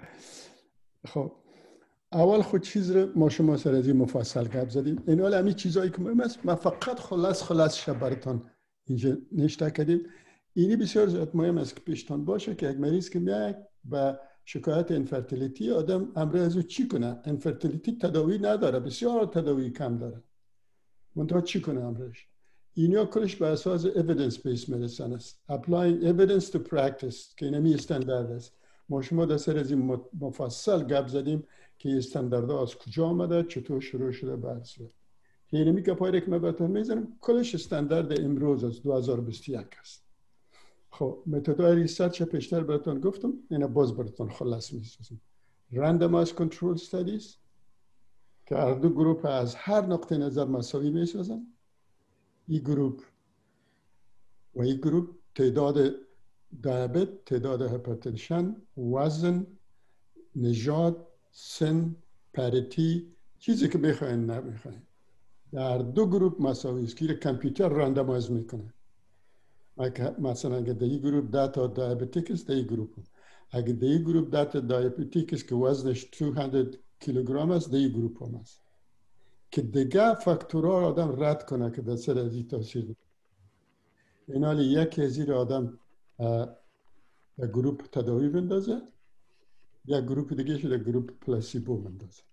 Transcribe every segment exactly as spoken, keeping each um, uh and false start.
خب اول خود چیز رو ما شما سر از این مفصل گپ زدیم. این حال همین چیزایی که مهم است من فقط خلاص خلاص شب براتون اینجا نشته کردیم. اینی بسیار زیاد مهم است که پیشتان باشه که یک مریض که میاد با شکایت انفرتیلیتی، آدم امروز از او چی کنه؟ انفرتیلیتی تداوی نداره، بسیار تداوی کم داره. منتها چی کنه امروز؟ اینیا کلش به اساس evidence based medicine است. Applying evidence to practice که اینمی استاندارد است. ما شما در سر از این مفصل گپ زدیم که استانداردها از کجا آمده، چطور شروع شده بحث. اینمی که پای که من براتون میزنم کلش استاندارد امروز از دو هزار و بیست و یک است. خب متدای ریسرچ پیشتر براتون گفتم، اینا باز براتون خلاص میسازم. randomized control studies که هر دو گروه از هر نقطه نظر مساوی میسازن. این گروه و این گروه تعداد دیابت، تعداد هایپرتنشن، وزن، نژاد، سن، پریتی، چیزی که بخواین نمیخواین. در دو گروه مساوی است که کامپیوتر راندمایز میکنه. مثلا اگه در این گروه ده تا دیابتیک است، در این گروه. اگه در این گروه ده تا دیابتیک است که وزنش دویست کیلوگرم است، در این گروه هم است. که دیگه فاکتورها آدم رد کنه که در سر از این تاثیر داره. این حالی یکی از این آدم در گروه تداوی بندازه، یا گروه دیگه شده گروه پلاسیبو بندازه.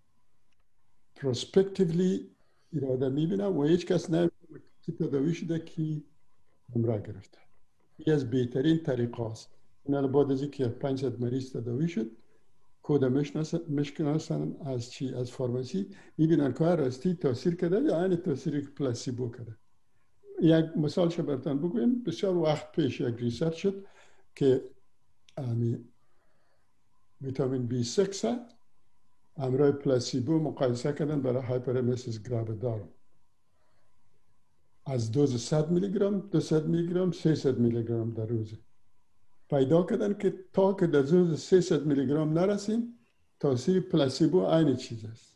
پروسپکتیولی این آدم میبینه و هیچ کس نمیبینه که تداوی شده که عمره گرفته. این از بهترین طریقه است. این حالا بعد از اینکه پانصد مریض تداوی شد، کود مشکناسن از چی؟ از فارماسی میبینن که راستی تاثیر کرده یا این تاثیری که پلاسیبو کرده. یک مثال شو براتون بگویم. بسیار وقت پیش یک ریسرچ شد که ویتامین بی شش همراه پلاسیبو مقایسه کردن برای هایپرامسیس گراویدار. از دوز صد میلی گرم، دویست میلی گرم، سیصد میلی گرم در روز. پیدا کردن که تا که در دوز سیصد میلی گرم نرسیم، تاثیر پلاسیبو عین چیز است.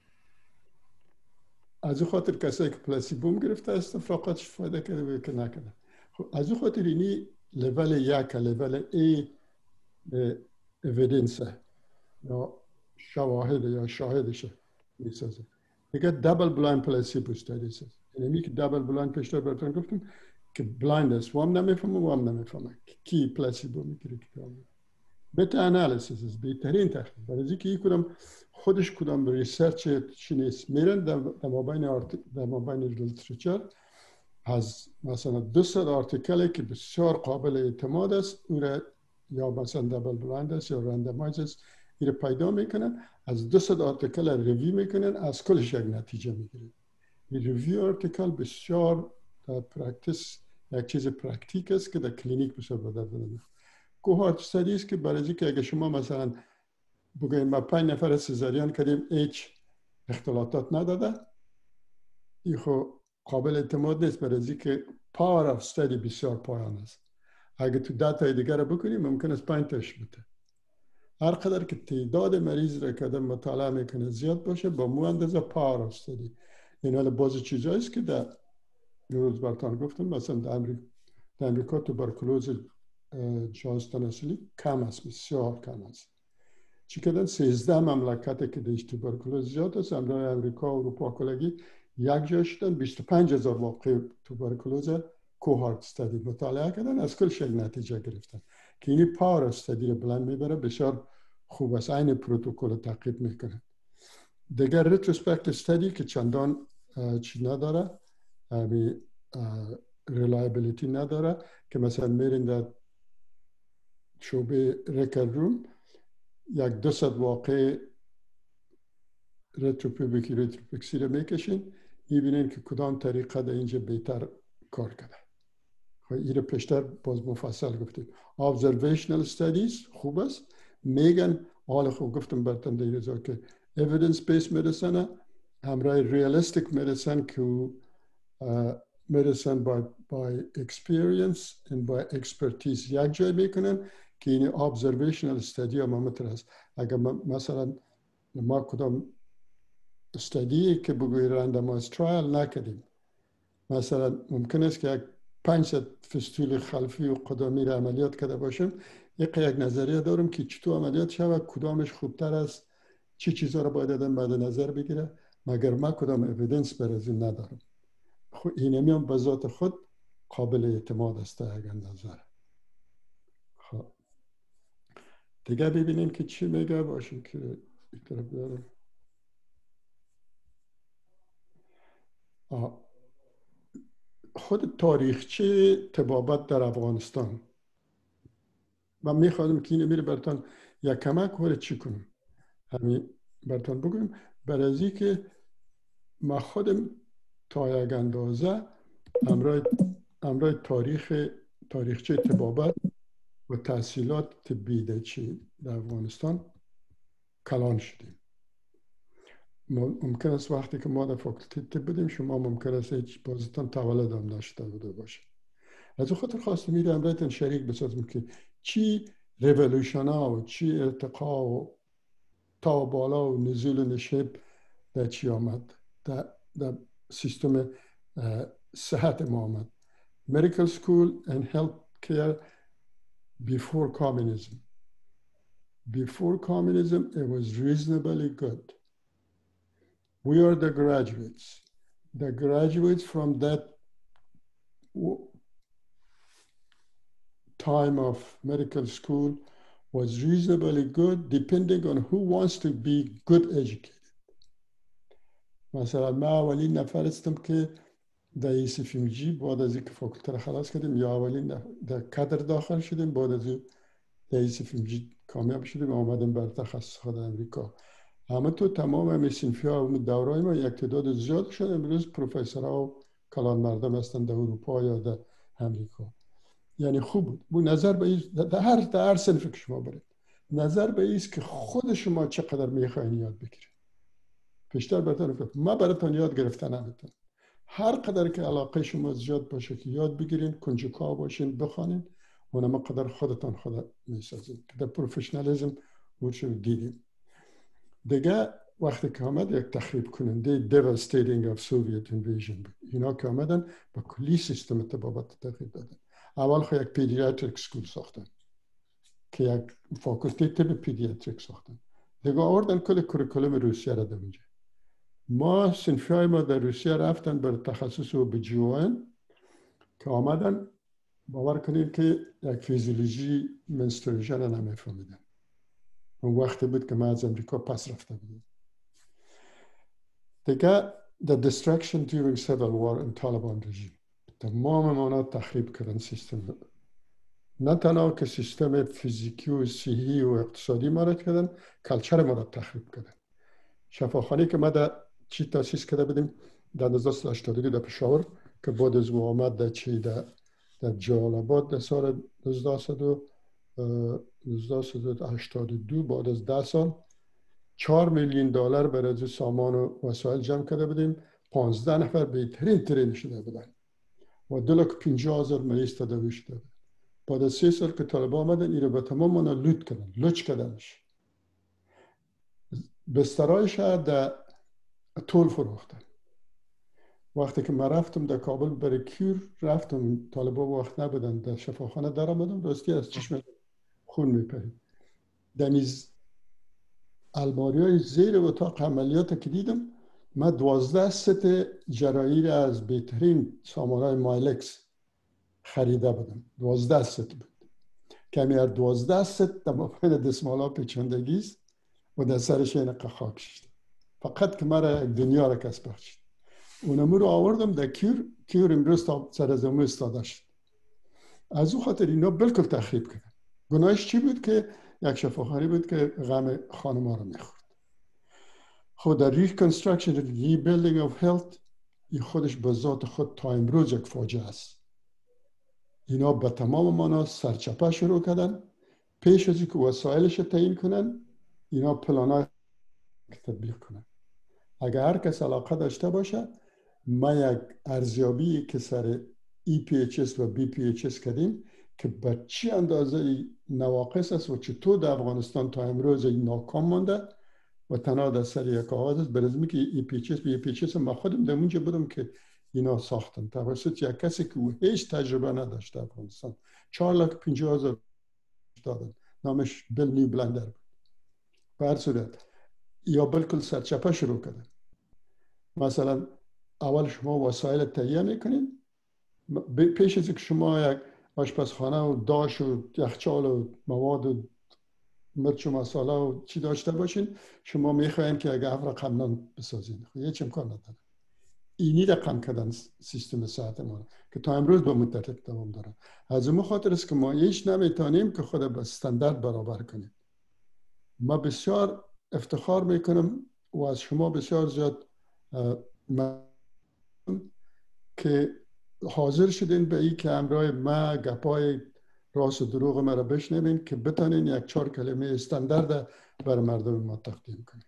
از او خاطر کسایی که پلاسیبو گرفته است فقط فایده کرده و که نکرده. خب از او خاطر اینی لول یک، لول ای اویدنس یا شواهد یا شاهدشه میسازه. دیگه دابل بلایند پلاسیبو استادیز است. یعنی که دابل بلایند پیشتر براتون گفتم که بلایند است و هم نمیفهمه و هم نمیفهمه کی پلاسیبو میگیره کی کامل. متا انالیسیس است بهترین تحقیق. برای اینکه این کدام خودش کدام ریسرچ چی نیست میرن در مابین در مابین لیترچر از مثلا دویست آرتیکلی که بسیار قابل اعتماد است او را یا مثلا دابل بلایند است یا رندمایز است این پیدا میکنن، از دویست آرتیکل ریویو میکنن، از کلش یک نتیجه میگیرن. این ریویو آرتیکل بسیار در پرکتیس یک چیز پرکتیک است که در کلینیک بسیار به درد میخوره. کوهارت استادی است که برای اینکه اگه شما مثلا بگوین ما پنج نفر سزارین کردیم هیچ اختلاطات نداده، این خو قابل اعتماد نیست. برای اینکه پاور اف استادی بسیار پایان است. اگه تو ده تا دیگر رو بکنیم ممکن است پنج تاش بده. هر قدر که تعداد مریض را که آدم مطالعه میکنه زیاد باشه با مو اندازه پاور اف استادی. این حالا باز چیزایی است که در روز براتون گفتم مثلا در امریکا در امریکا توبرکلوز جهاز تناسلی کم است، بسیار کم است. چی کردن سیزده مملکتی که دیش توبرکلوز زیاد است، امروز امریکا و اروپا کلگی یک جا شدن بیست و پنج هزار واقع توبرکلوز کوهارت استادی مطالعه کردن، از کل شک نتیجه گرفتن که اینی پاور استادی رو بلند میبره. بسیار خوب است. این پروتکل تعقیب میکنه. دیگر ریتروسپکت استادی که چندان چی نداره، همی ریلایبلیتی نداره که مثلا میرین در شعبه ریکل روم یک دو صد واقع ریتروپوبیکی ریتروپکسی رو میکشین، میبینین که کدام طریقه در اینجا بهتر کار کرده. این رو پیشتر باز مفصل گفتیم. observational studies خوب است. میگن حال خوب گفتم براتون در اینجا که evidence based medicine همراه realistic medicine که medicine by, by experience and by expertise یک جای میکنن که این observational study هم همتر است. اگر مثلا ما کدام استادی که بگوی randomized trial نکردیم، مثلا ممکن است که یک پانصد فستول خلفی و قدامی را عملیات کرده باشیم، یک یک نظریه دارم که چطور عملیات شود، کدامش خوبتر است، چی چیزا رو باید آدم بعد نظر بگیره، مگر من کدام اویدنس بر از این ندارم. خب اینمی هم به ذات خود قابل اعتماد است اگر نظر. خب دیگه ببینیم که چی میگه. باشیم که این طرف بیارم. خود تاریخچه طبابت در افغانستان، من میخوادم که اینو میره براتون یک کمک ولی چی کنم همین براتون بگویم. برای از که ما خودم تا یک اندازه امرای امرای تاریخ تاریخچه طبابت و تحصیلات طبی در چی در افغانستان کلان شدیم. ممکن است وقتی که ما در فاکولته طب بودیم شما ممکن است هیچ بازتان تولد هم نشده بوده باشه. از اون خاطر خواستم میره امرایتان شریک بسازم که چی ریولوشن ها و چی ارتقا و تا بالا و نزول و نشیب در چی آمد در, در سیستم صحت ما آمد. Medical school and health care before communism. Before communism, it was reasonably good. We are the graduates. The graduates from that time of medical school was reasonably good depending on who wants to be good educated. مثلا ما اولین نفر استم که در ایسیفیمجی بعد از اینکه فاکولته را خلاص کردیم یا اولین در کادر داخل شدیم، بعد از در ایسیفیمجی کامیاب شدیم آمدیم بر تخصص خود امریکا. همه تو تمام همه صنفی ها و دورای ما یک تعداد زیاد شد. امروز پروفسورها و کلان مردم هستند در اروپا یا در امریکا. یعنی خوب بود. بو نظر به این در هر در هر صنفی که شما برید نظر به این است که خود شما چقدر میخواین یاد بگیرید. بیشتر براتون گفتم ما براتون یاد گرفتن نمیتونم. هر قدر که علاقه شما زیاد باشه که یاد بگیرین، کنجکاو باشین، بخوانین، اونم قدر خودتان خود میسازید. در پروفشنالیسم ورشو دیدیم. دیگه وقتی که آمد یک تخریب کننده devastating of Soviet invasion بود. اینا که آمدن با کلی سیستم طبابت تغییر دادن. اول خو یک پیدیاتریک سکول ساختن که یک فاکولته طب پیدیاتریک ساختن. دیگه آوردن کل کوریکولوم روسیه را در اونجا. ما صنفیای ما در روسیه رفتن بر تخصص و به جی او ان که آمدن باور کنید که یک فیزیولوژی منستریشن نمیفهمیدن. اون وقتی بود که ما از امریکا پس رفته بودیم. دیگه the destruction during civil war in Taliban regime. تمام مانا تخریب کردن سیستم. نه تنها که سیستم فیزیکی و صحی و اقتصادی ما را کردن، کلچر ما را تخریب کردن. شفاخانه که ما در چی تاسیس کرده بودیم در هزار و سیصد و هشتاد و دو در پشاور که بعد از او آمد در چی در در جلال آباد در سال هزار و سیصد و هشتاد و دو بعد از ده سال چهار میلیون دلار برای سامان و وسایل جمع کرده بودیم. پانزده نفر بهترین ترین شده بودن و دو لک پنجاه هزار مریض تداوی شده بود. بعد از سه سال که طالبان آمدن این رو به تمام مانا لوت کردن، لوچ کردنش. بسترایش در طول فروختن. وقتی که من رفتم در کابل برای کور رفتم، طالبان وقت نبودن، در شفاخانه در آمدم راستی از چشم خون میپرید. دمیز الماری های زیر اتاق عملیات که دیدم من دوازده ست جراحی را از بهترین سامانهای مایلکس خریده بودم. دوازده ست بود. کمی از دوازده ست در مابین دستمالا پیچندگی است و در سرش این خاک شد. فقط که مرا دنیا را کسب شد. اونمو رو آوردم در کور، کور امروز تا سر از امو استاده شد. از او خاطر اینا بالکل تخریب کردن. گناهش چی بود که یک شفاخانه بود که غم خانما رو میخورد. خود در ریکنسترکشن، ریبیلدینگ آف هلت، این خودش به ذات خود تا امروز یک فاجعه است. اینا به تمام مانا سرچپه شروع کردن. پیش از اینکه وسایلش تعیین کنن اینا پلانای تطبیق کنن. اگر هر کس علاقه داشته باشه ما یک ارزیابی که سر ای پی اچ اس و بی پی اچ اس کردیم که به چی اندازه نواقص است و چطور در افغانستان تا امروز ناکام مانده و تنها در سر یک آغاز است. برزمی که ای پی اچ اس و بی پی اچ اس ما خودم در اونجا بودم که اینا ساختن توسط یک کسی که هیچ تجربه نداشته افغانستان. چهار لاک پنجاه هزار دادن، نامش بیل نیو بلندر بود. به هر صورت یا بالکل سرچپه شروع کردن. مثلا اول شما وسایل تهیه میکنین، پیش از اینکه شما یک آشپزخانه و داش و یخچال و مواد و مرچ و مساله و چی داشته باشین، شما میخواین که یک هفت رقم نان بسازین. خب هیچ امکان نداره. اینی رقم کردن سیستم صحت ما که تا امروز به مدت دوام داره. از اون خاطر است که ما هیچ نمیتونیم که خود به استاندارد برابر کنیم. ما بسیار افتخار میکنم و از شما بسیار زیاد که حاضر شدین به این که همراه ما گپای راست و دروغ ما را بشنوین که بتانین یک چهار کلمه استاندارد بر مردم ما تقدیم کنین.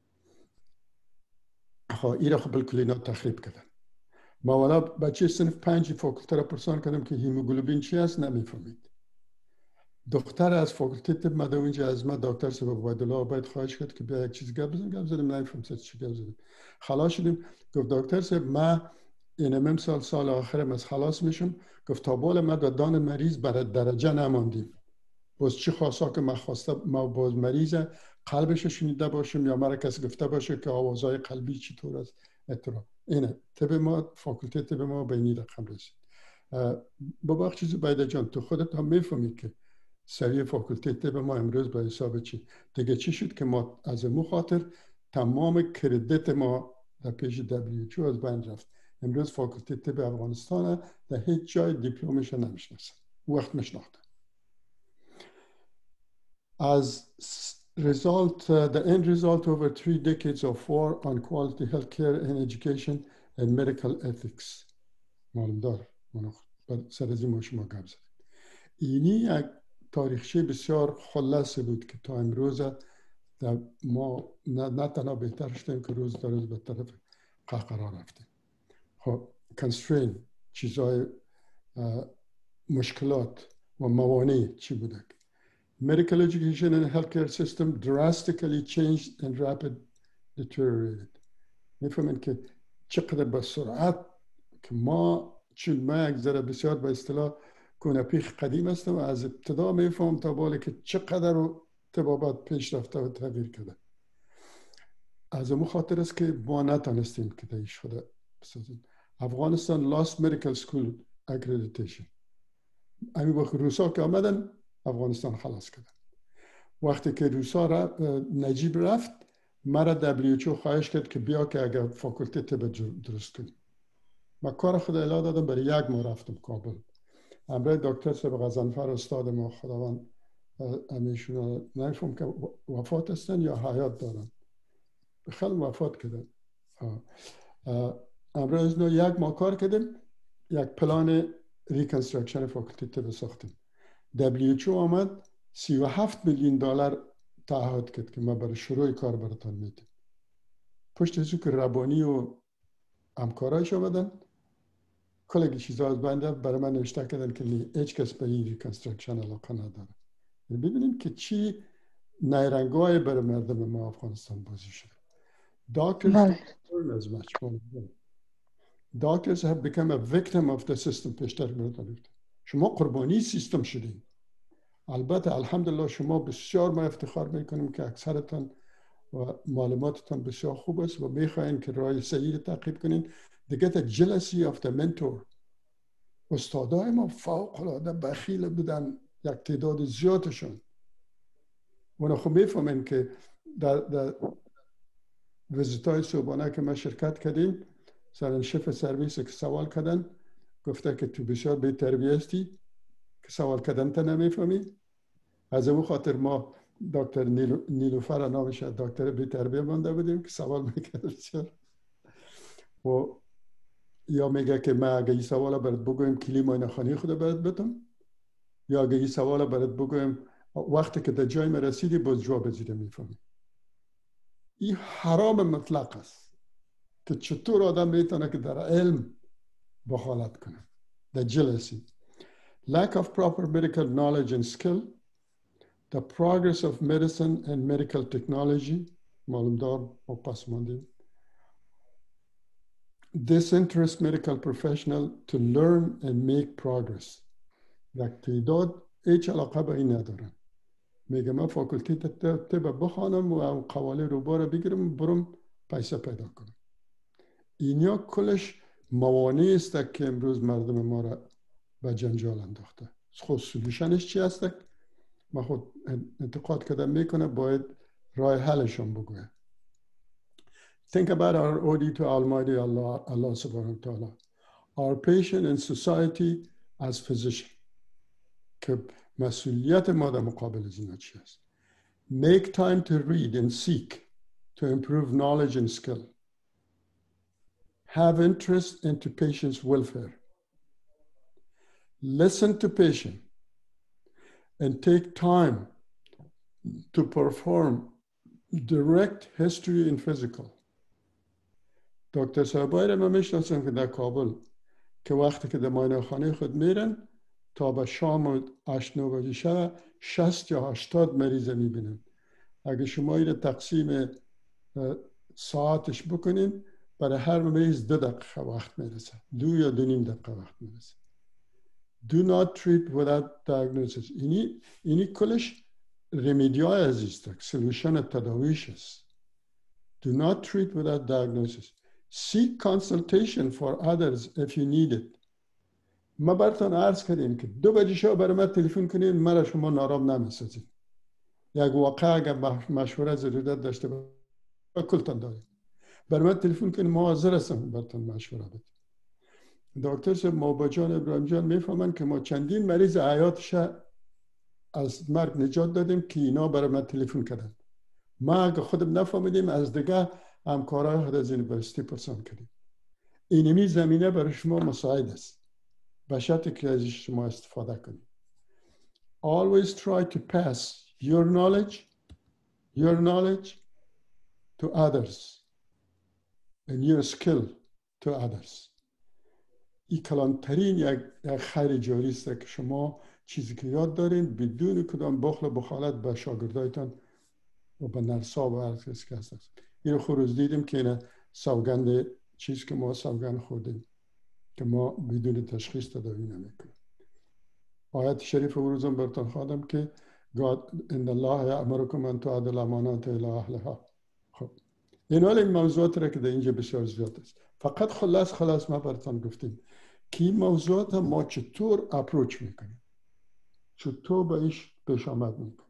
خب این را خب بالکل اینا تخریب کردن. ما والا بچه صنف پنج فاکولته را پرسان کردم که هیموگلوبین چی است، نمیفهمید. دختر از فاکولته طب مده اونجا از ما دکتر صاحب عبدالله عبید خواهش کرد که بیا یک چیز گپ بزنیم. گپ زدیم نمیفهم چی گپ زدیم. خلاص شدیم. گفت دکتر صاحب ما این سال سال آخرم از خلاص میشم. گفت تا بال ما در دان مریض برای درجه نماندیم. باز چی خواستا که من خواسته ما باز مریض قلبش شنیده باشم یا مرا کسی گفته باشه که آوازهای قلبی چطور است اطلاع. اینه طب ما، فاکولته طب ما به این رقم رسید. بابا چیزی باید جان تو خودت هم میفهمی که سریع فاکولته طب ما امروز به حساب چی دیگه چی شد که ما از مو خاطر تمام کردیت ما در پیش دبلیو اچ او از بین رفت. امروز فاکولته طب افغانستان در هیچ جای دیپلمش نمیشناسه. وقت میشناخته. As result, uh, the end result over three decades of war on quality healthcare and education and medical ethics. معلوم دار منو سر از این ما شما گپ زدیم. اینی یک تاریخچه بسیار خلاصه بود که تا امروز ما نه, نه تنها بهتر شدیم که روز در روز به طرف قهقرا رفتیم. خب constraint، چیزای مشکلات و موانع چی بوده؟ Medical education and healthcare system drastically changed and rapidly deteriorated. میفهمین که چقدر به سرعت که ما چون ما یک ذره بسیار به اصطلاح کونپیخ قدیم هستم و از ابتدا میفهم تا بالا که چقدر طبابت پیش رفته و تغییر کرده. از اون خاطر است که ما نتانستیم که دیش خود بسازیم. افغانستان lost medical school accreditation. همین وقت روسا که آمدن افغانستان خلاص کردن. وقتی که روسا رفت، نجیب رفت، مرا دبلیو اچ او خواهش کرد که بیا که اگر فاکولته طب درست کنیم. من کار خود اعلام دادم، برای یک ماه رفتم کابل. همراه دکتر صاحب غضنفر استاد ما، خداوند همیشون نمیفهم که وفات هستن یا حیات دارن. خیلی وفات کردن. همراه از نو یک ماه کار کردیم، یک پلان ریکنسترکشن فاکولته طب ساختیم. دبلیو اچ او آمد سی و هفت میلیون دلار تعهد کرد که ما برای شروع کار براتون میدیم. پشت از که ربانی و همکارایش آمدن، کلی چیزا از بنده برای من نوشته کردن که هیچ کس به این ریکنسترکشن علاقه نداره. ببینیم که چی نیرنگای برای مردم ما افغانستان بازی شده. Doctors don't learn as much. Doctors have become a victim of the system. پیشتر براتون شما قربانی سیستم شدین. البته الحمدلله شما بسیار ما افتخار میکنیم که اکثرتان و معلوماتتان بسیار خوب است و میخواین که راه صحیح تعقیب کنین. They get a jealousy of the mentor. استادای ما فوق العاده بخیل بودن، یک تعداد زیادشون. اونا خب میفهمین که در, در ویزیتای صبحانه که ما شرکت کردیم، سران شف سرویس که سوال کردن، گفته که تو بسیار بی تربیه هستی که سوال کردن تا نمیفهمی. از اون خاطر ما دکتر نیلو، نیلوفر نامش دکتر بی تربیه مانده بودیم که سوال میکرد بسیار. و یا میگه که ما اگه این سوال برات بگویم کلیم آینه خانی خود برات بتم، یا اگه این سوال برات بگویم وقتی که در جای ما رسیدی باز جواب زیده میفهمی. این حرام مطلق است که چطور آدم میتونه که در علم بخالت کنه. The jealousy, lack of proper medical knowledge and skill, the progress of medicine and medical technology, معلوم دار و پس ماندیم. Disinterest medical professional to learn and make progress. یک تعداد هیچ علاقه به این ندارن. میگه من فاکولتی طب بخوانم و قواله روبا رو بگیرم برم پیسه پیدا کنم. اینیا کلش موانعی است که امروز مردم ما را به جنجال انداخته. خود سلوشنش چی است؟ من خود انتقاد کردم میکنه باید راه حلشون بگوید. Think about our odi to Almighty Allah, Allah subhanahu wa ta'ala. Our patient in society as physician. که مسئولیت ما در مقابل زینا چی است؟ Make time to read and seek to improve knowledge and skill. Have interest into patient's welfare. Listen to patient and take time to perform direct history and physical. دکتر صاحبای را من میشناسم که در کابل که وقتی که در معاینه خانه خود میرن تا به شام هشت نه بجه شب شصت یا هشتاد مریض میبینن. اگه شما این تقسیم ساعتش بکنین برای هر مریض دو دقیقه وقت میرسه، دو یا دو نیم دقیقه وقت میرسه. Do not treat without diagnosis. اینی اینی کلش رمیدیای عزیز است، سلوشن تداویش است. Do not treat without diagnosis. Seek consultation for others if you need it. ما براتون عرض کردیم که دو بجه شب برای من تلفن کنین، مرا شما نارام نمیسازید. یک واقعا اگر مشوره ضرورت داشته با کلتان دارید. برای من تلفن کنین، ما حاضر هستم براتون مشوره بدیم. دکتر صاحب موبا جان ابراهیم جان میفهمن که ما چندین مریض حیاتش از مرگ نجات دادیم که اینا برای من تلفن کردن. ما اگه خودم نفهمیدیم از دیگه همکارای خود از یونیورسیتی پرسان کردیم. اینمی زمینه برای شما مساعد است. به شرطی که از شما استفاده کنید. Always try to pass your knowledge, your knowledge to others and your skill to others. این کلانترین یک خیر جاری است که شما چیزی که یاد دارین بدون کدام بخل و بخالت به شاگردایتان و به نرسا و هر کسی که هست. این خروز دیدیم که این سوگند چیز که ما سوگند خوردیم که ما بدون تشخیص تداوی نمیکنیم. آیت شریف روزم براتون خواندم که God ان الله یأمرکم ان تؤدوا الامانات الی اهلها. خب این حال این موضوعات را که در اینجا بسیار زیاد است. فقط خلاص خلاص ما براتون گفتیم که این موضوعات ما چطور اپروچ میکنیم، چطور به ایش پیش آمد میکنیم.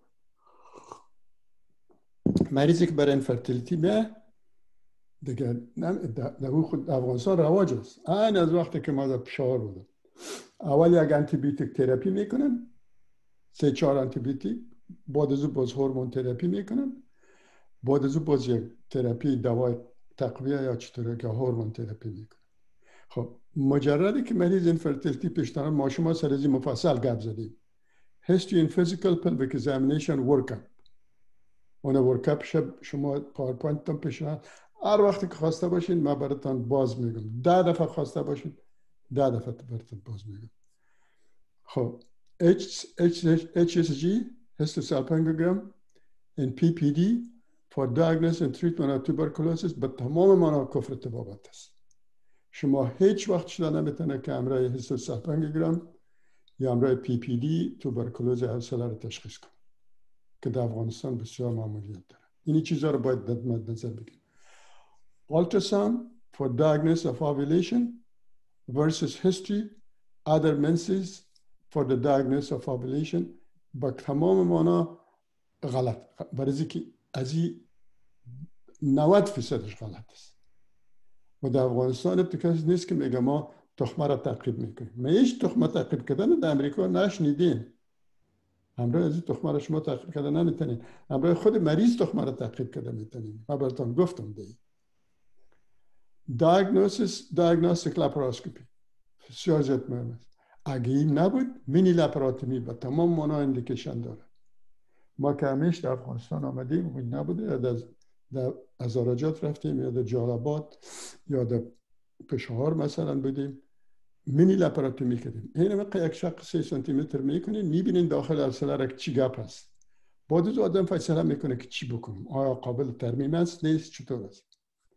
مریضی که برای انفرتیلیتی میه دیگه در خود افغانستان رواج است. این از وقتی که ما در پشاور بودم اول یک آنتی بیوتیک تراپی میکنن، سه چهار آنتی بیوتیک، بعد از اون باز هورمون تراپی میکنن، بعد از اون باز یک تراپی دوای تقویه یا چطوره که هورمون تراپی میکنن. خب مجردی که مریض انفرتیلیتی پیش دارن ما شما سر از این مفصل گپ زدیم. History and physical pelvic examination workup. اون ورکاپ شب شما پاورپوینت تان پیش دارن. هر وقتی که خواسته باشین ما براتون باز میگم. ده دفعه خواسته باشین ده دفعه براتون باز میگم. خب H S G histosalpingogram and P P D for diagnosis and treatment of tuberculosis به تمام مانا کفر طبابت است. شما هیچ وقت شده نمیتونه که همراه هیستوسالپینگوگرام یا همراه پی پی دی توبرکلوز ارسله رو تشخیص کنه که در افغانستان بسیار معمولیت داره. اینی چیزا رو باید در مد نظر بگیریم. Ultrasound for diagnosis of ovulation versus history, other menses for the diagnosis of ovulation با تمام مانا غلط. برای که از این نود فیصدش غلط است. و در افغانستان ابتکاس نیست که میگه ما تخمه را تعقیب میکنیم. ما هیچ تخمه تعقیب کردن در امریکا نشنیدین. همراه از این تخمه را شما تعقیب کردن نمیتونین. همراه خود مریض تخمه را تعقیب کردن میتونین. من براتون گفتم دی. Diagnosis, diagnostic laparoscopy. بسیار زیاد مهم است. اگه این نبود مینی لپاراتومی با تمام مانا اندیکیشن داره. ما که همیشه در افغانستان آمدیم این نبوده یا در در ازارجات رفتیم یا در جالبات یا در پشاور مثلا بودیم مینی لپاراتومی کردیم. این وقت یک شق سه سانتی متر میکنین میبینین داخل ارسله را چی گپ هست. بعد از آدم فیصله میکنه که چی بکنم. آیا قابل ترمیم است نیست چطور است.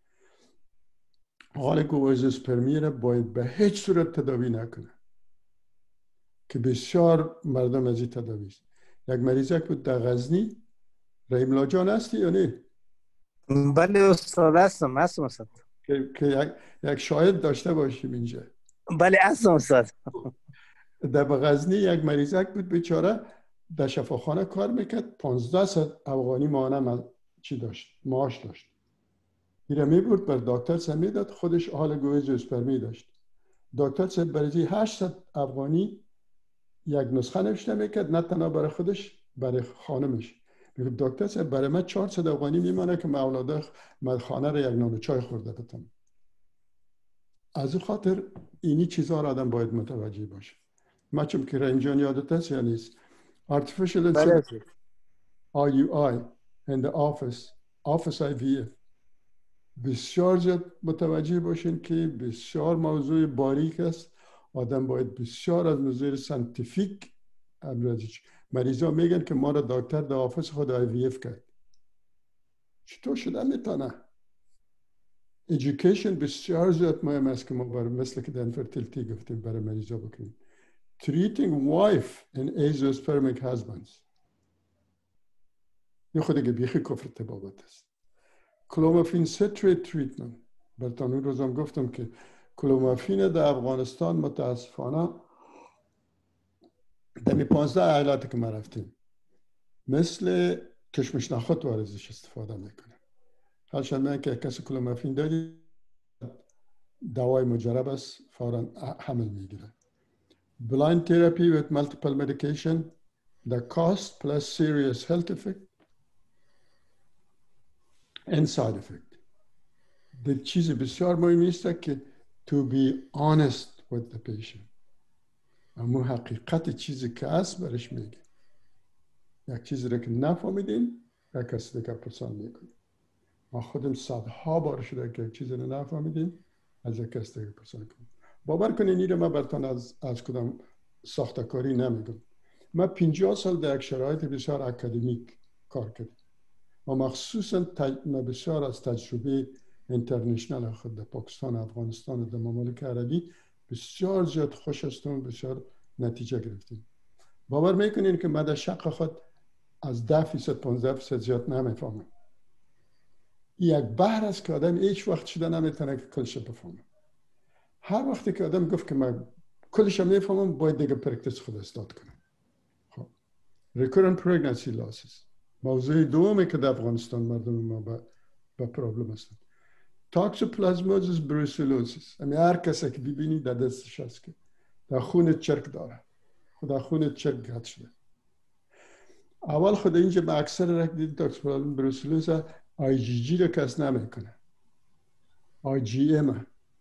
حال گوزوسپرمی را باید به هیچ صورت تداوی نکنه که بسیار مردم از این تداوی است. یک مریضک بود در غزنی. رحیم الله جان هستی یا نه؟ بله استاد هستم هستم استاد. که, که یک, یک شاهد داشته باشیم اینجا. بله هستم استاد. در غزنی یک مریضک بود بیچاره، در شفاخانه کار میکرد، پانزده صد افغانی ماهانه چی داشت، معاش داشت. میره میبرد بر دکتر صاحب میداد، خودش حال گویز اسپرمی داشت. دکتر صاحب برای هشتصد افغانی یک نسخه نوشته میکرد، نه تنها برای خودش، برای خانمش. میگه دکتر صاحب برای من چهارصد افغانی میمانه که من اولاده من خانه رو یک نان چای خورده بتم. از این خاطر اینی چیزها را آدم باید متوجه باشه. ما چون که رنجان یادت هست یا نیست، artificial insemination آی یو آی in the office office آی وی اف بسیار زیاد متوجه باشین که بسیار موضوع باریک است. آدم باید بسیار از نظر ساینتیفیک امراضی. مریضا میگن که ما را دکتر در آفیس خود آی وی اف کرد. چطور شده میتونه؟ ایژوکیشن بسیار زیاد مهم است که ما برای مثل که در انفرتیلیتی گفتیم برای مریضا بکنیم. treating wife and azoospermic husbands یه خود که بیخی کفر تبابت است. کلومافین ستریت تریتمنت، برتان اون روزم گفتم که کلومافین در افغانستان متاسفانه دمی پانزده ایالتی که ما رفتیم مثل کشمش نخود وارزش استفاده میکنه. هرچند من که کسی کلومافین داری دوای مجرب است فوراً حمل میگیره. blind therapy with multiple medication, the cost plus serious health effect and side effect. ده چیز بسیار مهمی است که to be honest with the patient. اما حقیقت چیزی که هست برش میگه. یک چیزی را که نفهمیدین یک کسی دیگر پرسان میکنیم. ما خودم صدها بار شده که یک چیزی را نفهمیدیم از یک کسی دیگر پرسان کنیم. باور کنین این را من براتون از, از کدام ساختکاری نمیگم. من پنجاه سال در یک شرایط بسیار اکادمیک کار کردم و مخصوصا بسیار از تجربه اینترنشنال خود در پاکستان، افغانستان و در ممالک عربی بسیار زیاد خوش هستم، بسیار نتیجه گرفتیم. باور میکنین که من در شق خود از ده فیصد پانزده فیصد زیاد نمیفهمم. یک بحر است که آدم هیچ وقت شده نمیتونه که کلش بفهمه. هر وقتی که آدم گفت که من کلش میفهمم باید دیگه پرکتیس خود استاد کنم. خب recurrent pregnancy losses موضوع دومی که در افغانستان مردم ما با با پرابلم هستند. توکسوپلازموزیس بروسلوزیس، یعنی هر کسی که ببینید در دستش هست که در خون چرک داره، خود در خون چرک گرد شده. اول خود اینجا به اکثر رک دید توکسوپلازموزیس بروسلوزیس آی جی جی رو کس نمیکنه، آی جی ام.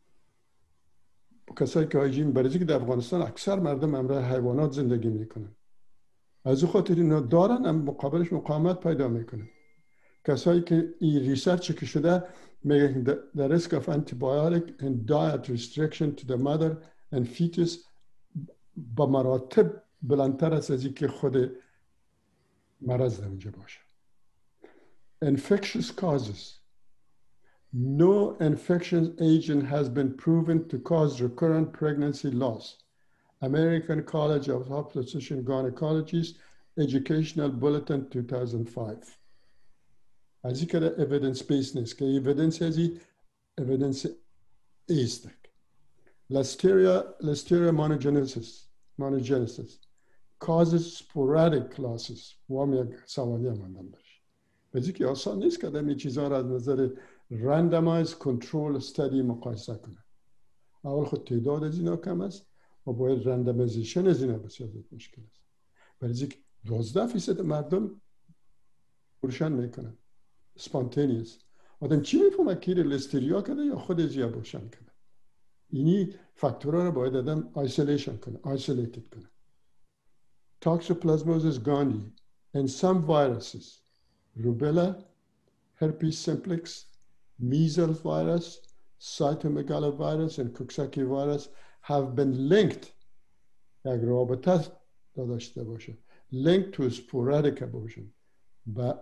کسایی که آی جی ام برای که در افغانستان اکثر مردم همراه حیوانات زندگی میکنن، از او خاطر اینا دارن، هم مقابلش مقاومت پیدا میکنن. کسایی که این ریسرچ که شده میگن the risk of antibiotic and diet restriction to the mother and fetus با مراتب بلندتر است از اینکه خود مرض در اونجا باشه. Infectious causes. No infection agent has been proven to cause recurrent pregnancy loss. American College of Obstetrician Gynecologists Educational Bulletin two thousand five. از این که evidence based نیست، که evidence هزی evidence ایست. Listeria, Listeria monogenesis, monogenesis causes sporadic losses. و هم یک سوالی هم اندم برش. بزی که آسان نیست که آدم این چیزها را از نظر randomized control study مقایسه کنه. اول خود تعداد از اینا کم است و باید randomization از اینا بسیار مشکل است. بزی که دوازده فیصد مردم روشن میکنن. spontaneous. آدم چی میفهمه که لیستریا کرده یا خودش یا روشن کرده؟ اینی فاکتورها رو باید آدم isolation کنه، isolated کنه. Toxoplasmosis gondii and some viruses, rubella, herpes simplex, measles virus, cytomegalovirus and Coxsackie virus have been linked. یک رابطه داشته باشه. Linked to sporadic abortion. با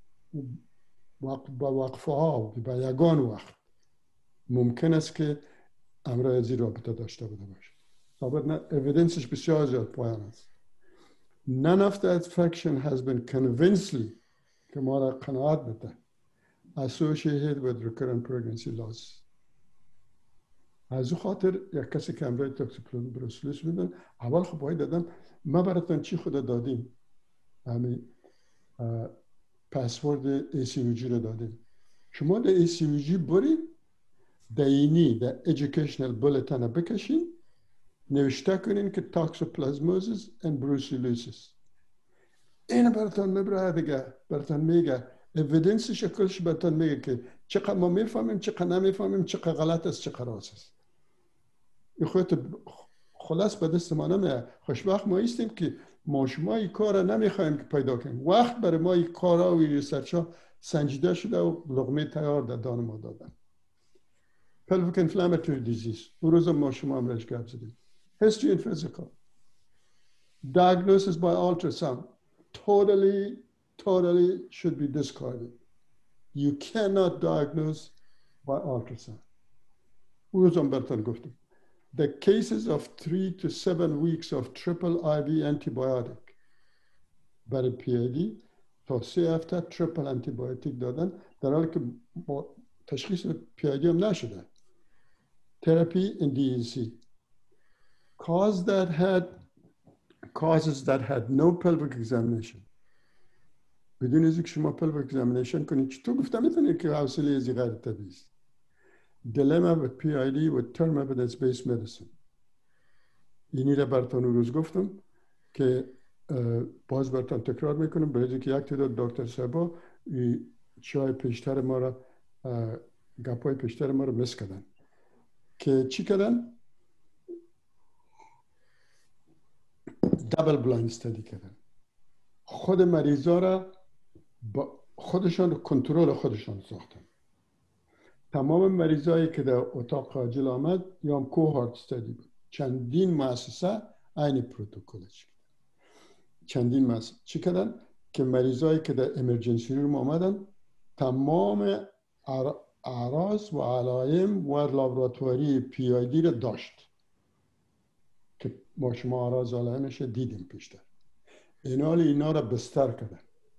با وقفه ها با یگان وقت ممکن است که امراضی رابطه داشته بوده باشه. ثابت نه، اویدنسش بسیار زیاد پایان است. none of that faction has been convincingly که ما را قناعت بده associated with recurrent pregnancy loss. از او خاطر یک کسی که امروی توکسیکلون بروسیلوس میدن اول خب باید دادم ما براتون چی خود دادیم همین پاسورد ای سی وی جی رو دادیم شما در ای سی وی جی برید در اینی در ایژوکیشنل بولتن بکشین نوشته کنین که تاکسوپلازموزیس و بروسیلوسیس این براتون میبره دیگه براتون میگه اویدنس شکلش براتون میگه که چقدر ما میفهمیم چقدر نمیفهمیم چقدر غلط است چقدر راست است این خودت خلاص به دست ما نمیه خوشبخت ما ایستیم که ما شما این کار نمیخوایم که پیدا کنیم وقت برای ما این کارا و این ریسرچ ها سنجیده شده و لقمه تیار در دان ما دادن pelvic inflammatory disease اون روز ما شما هم رش گفت زدیم history and physical diagnosis by ultrasound totally totally should be discarded you cannot diagnose by ultrasound اون روز هم براتون گفتم the cases of three to seven weeks of triple آی وی antibiotic برای پی آی دی تا سه هفته triple antibiotic دادن در حالی که با تشخیص پی آی دی هم نشده therapy in دی ای سی cause that had causes that had no pelvic examination بدون از اینکه شما pelvic examination کنید چطور گفتم میتونید که حوصله ازی غیر طبیعی است dilemma with پی آی دی with term evidence based medicine اینی را براتون روز گفتم که باز براتون تکرار میکنم برای اینکه یک تعداد دکتر صاحبا چای پیشتر ما را گپای پیشتر ما را مس کردن که چی کردن دابل بلایند استادی کردن خود مریضا را با خودشان کنترل خودشان ساختن تمام مریضایی که در اتاق عاجل آمد یا هم کوهارت استادی بود چندین مؤسسه عین پروتکلش چندین مؤسسه چی کردن که مریضایی که در امرجنسی روم آمدن تمام اعراض و علائم و لابراتواری پی آی دی را داشت که ما شما اعراض و علائمش دیدیم پیشتر اینا اینا را بستر کردن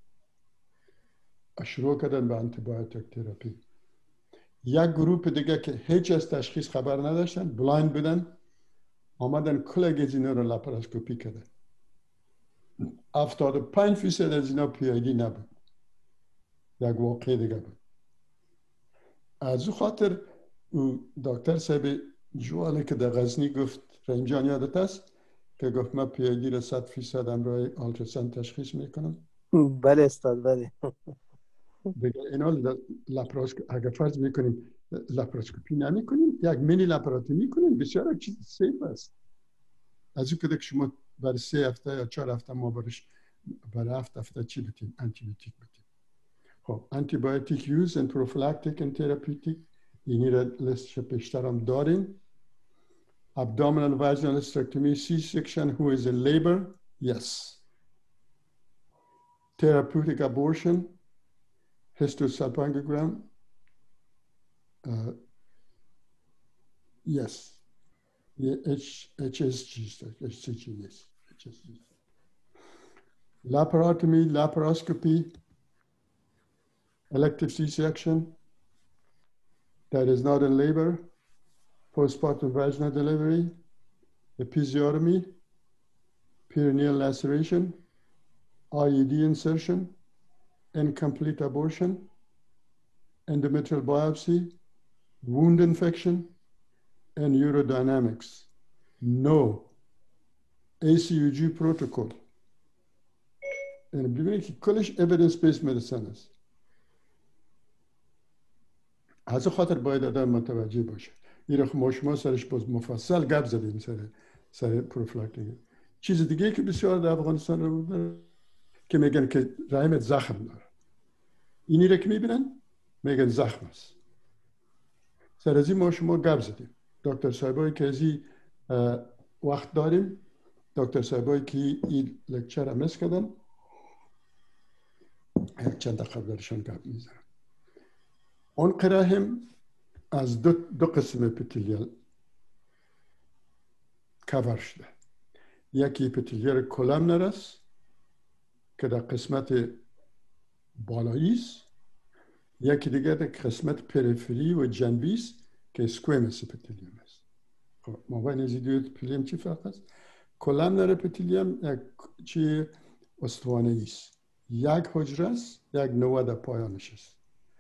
شروع کردن به آنتیبیوتیک تراپی یک گروپ دیگه که هیچ از تشخیص خبر نداشتن بلایند بودن آمدن کل از اینا را لاپاراسکوپی کردن هفتاد و پنج فیصد از اینا پی آی دی نبود یک واقع دیگه بود از او خاطر دکتر صاحب جوالی که در غزنی گفت رحیم جان یادت است که گفت من پی آی دی را صد فیصد امرای آلتراساند تشخیص میکنم بله استاد بله دیگه اینا لاپاراسکوپی اگر فرض میکنیم لاپاراسکوپی نمی کنیم یک مینی لاپاراتومی میکنیم بسیار چیز سیف است از او که شما برای سه هفته یا چهار هفته ما برش برای هفت هفته چی بتیم آنتی بیوتیک بتیم خب آنتی بیوتیک یوز and prophylactic and therapeutic اینی را لیستش پیشتر هم داریم abdominal vaginal hysterectomy C-section who is in labor yes therapeutic abortion histosalpingogram uh, yes yeah, H, HSG HCG yes HSG laparotomy laparoscopy elective C-section that is not in labor postpartum vaginal delivery episiotomy perineal laceration I U D insertion incomplete abortion, endometrial biopsy, wound infection, and urodynamics. No ای سی یو جی protocol. یعنی ببینید که کلش evidence based medicine است. از خاطر باید آدم متوجه باشه. این رو ما شما سرش باز مفصل گپ زدیم سر سر پروفیلاکتیک. چیز دیگه که بسیار در افغانستان رو بود که میگن که رحمت زخم داره. اینی را که میبینن میگن زخم است. سر از این ما شما گپ زدیم. دکتر صاحبایی که از این وقت داریم دکتر صاحبایی که این لکچر را مس کردن چند دقیقه درشان گپ میزنم. اون قرار هم از دو, دو قسم اپیتلیال کور شده. یکی اپیتلیال کلمنر است که در قسمت بالایی است، یکی دیگر در قسمت پریفری و جنبی است که اسکویموس اپیتلیوم است. خب مابین از این دو اپیتلیوم چی فرق است؟ کولامنر اپیتلیوم یک چی استوانه‌ای است، یک حجره است، یک نواه در پایانش است.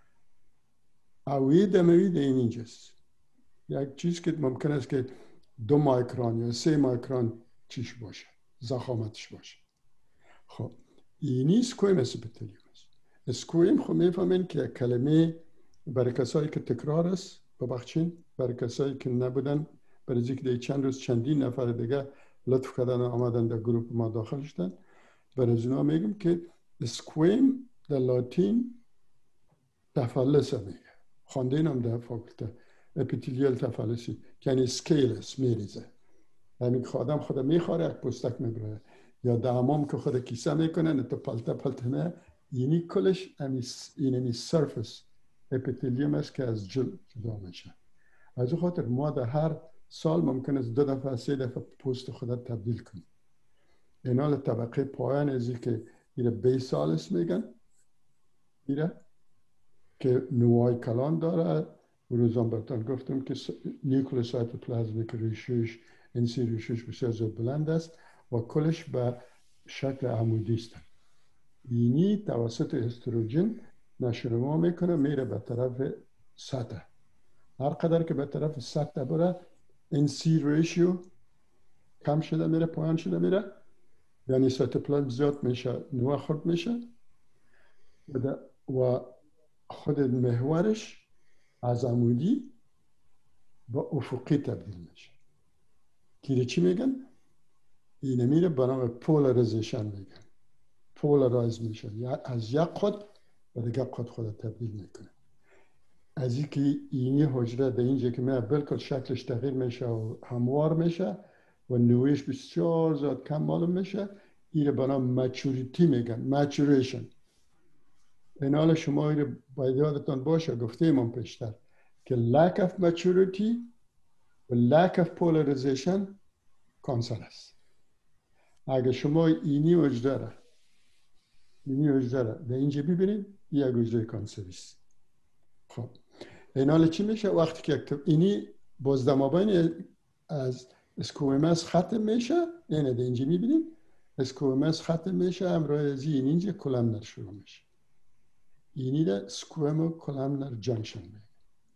اوعیه دموی در این اینجاست، یک چیز که ممکن است که دو مایکرون یا سه مایکرون چیش باشه، ضخامتش باشه. خب اینی اسکویموس اپیتلیوم است. اسکویم خب میفهمین که یک کلمه برای کسایی که تکرار است، ببخشین برای کسایی که نبودن، برای اینکه در چند روز چندین نفر دیگه لطف کردن آمدن در گروه ما داخل شدن، برای از اونا میگم که اسکویم در لاتین تفلس میگه، خواندین هم در فاکولته اپیتلیال تفلسی، یعنی اسکیلس میریزه. همین خادم خود میخوره یک پوستک میبره، یا در حمام که خود کیسه میکنن تو پلته پلته نه، اینی کلش اینمی سرفس اپیتلیوم است که از جلد جدا میشه. از او خاطر ما در هر سال ممکن است دو دفعه سه دفعه پوست خود تبدیل کنیم. اینا طبقه پایان ازی که ایره بیسالس میگن، ایره که نوای کلان داره. روزان براتون گفتم که نیوکلیوس سایتوپلازمیک ریشش، انسی ریشش بسیار زود بلند است و کلش به شکل عمودی است. اینی توسط استروژن نشونما میکنه، میره به طرف سطح. هر قدر که به طرف سطح بره، انسی ریشیو کم شده میره، پایان شده میره، یعنی سایتوپلازم زیاد میشه، نوع خرد میشه و خود محورش از عمودی با افقی تبدیل میشه. که چی میگن؟ اینه میره به نام پولارایزیشن میگن. پولارایز میشه، یا از یک خود به دیگر خود خود تبدیل میکنه. از اینکه اینی حجره در اینجا که میره بالکل شکلش تغییر میشه و هموار میشه و نوعش بسیار زیاد کم معلوم میشه، اینه به نام مچوریتی میگن، مچوریشن. این حال شما اینه باید یادتان باشه، گفتیم من پیشتر که lack of maturity و lack of polarization کانسر است. اگه شما اینی وجده را اینی وجده را در اینجا ببینید، یک وجده کانسری است. خب این حال چی میشه؟ وقتی که اینی بازدمابین از اسکویموس ختم میشه، اینه در اینجا میبینید اسکویموس ختم میشه، همراه از این اینجا کولامنر شروع میشه. اینی در اسکویمو کولامنر جنکشن میگه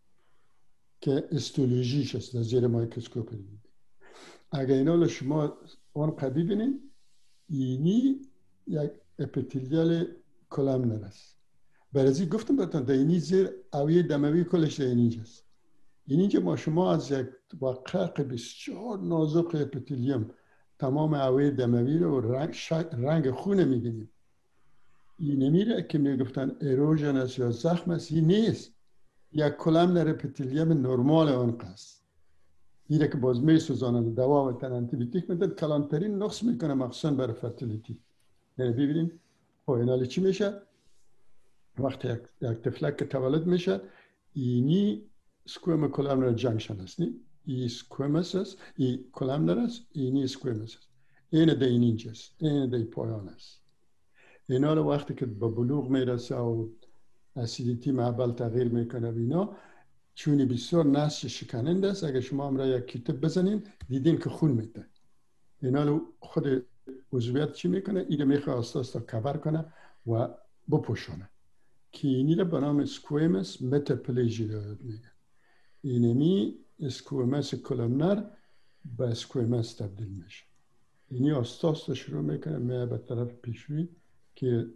که استولوژیش است، در زیر مایکروسکوپ میبینید. اگه اینا شما اون قبی ببینید، اینی یک اپیتلیال کولامنر است. برای گفتم براتون در اینی زیر اویه دموی کلش در اینجاست. اینجا ما شما از یک وقق بسیار نازک اپیتلیوم تمام اویه دموی رو رنگ, رنگ خون میبینیم. این میره که میگفتن ایروژن است یا زخم است، این نیست. یک کولامنر اپیتلیوم نرمال اون قصد. اینه که باز می سوزانند، دوا و تن انتیبیوتیک میدن، کلانترین نقص میکنه مخصوصا برای فرتیلیتی. یعنی ببینیم خب اینالی چی میشه؟ وقتی یک, یک تفلک که تولد میشه، اینی سکویمو کولامنر جنکشن است. این سکویموس است، این کولامنر است، اینی سکویموس است. اینه در این اینجاست، اینه در پایان است. اینا رو وقتی که به بلوغ میرسه و اسیدیتی معبل تغییر میکنه و اینا، چونی بسیار نسج شکننده است. اگر شما هم را یک کتاب بزنین دیدین که خون میده. اینا رو خود عضویت چی میکنه؟ اینو میخواه آستا آستا کور کنه و بپوشونه که اینی رو به نام اسکویموس متاپلیژی یاد میگه. اینمی اسکویموس کولامنر به اسکویموس تبدیل میشه. اینی آستا آستا شروع میکنه میه به طرف پیشوی که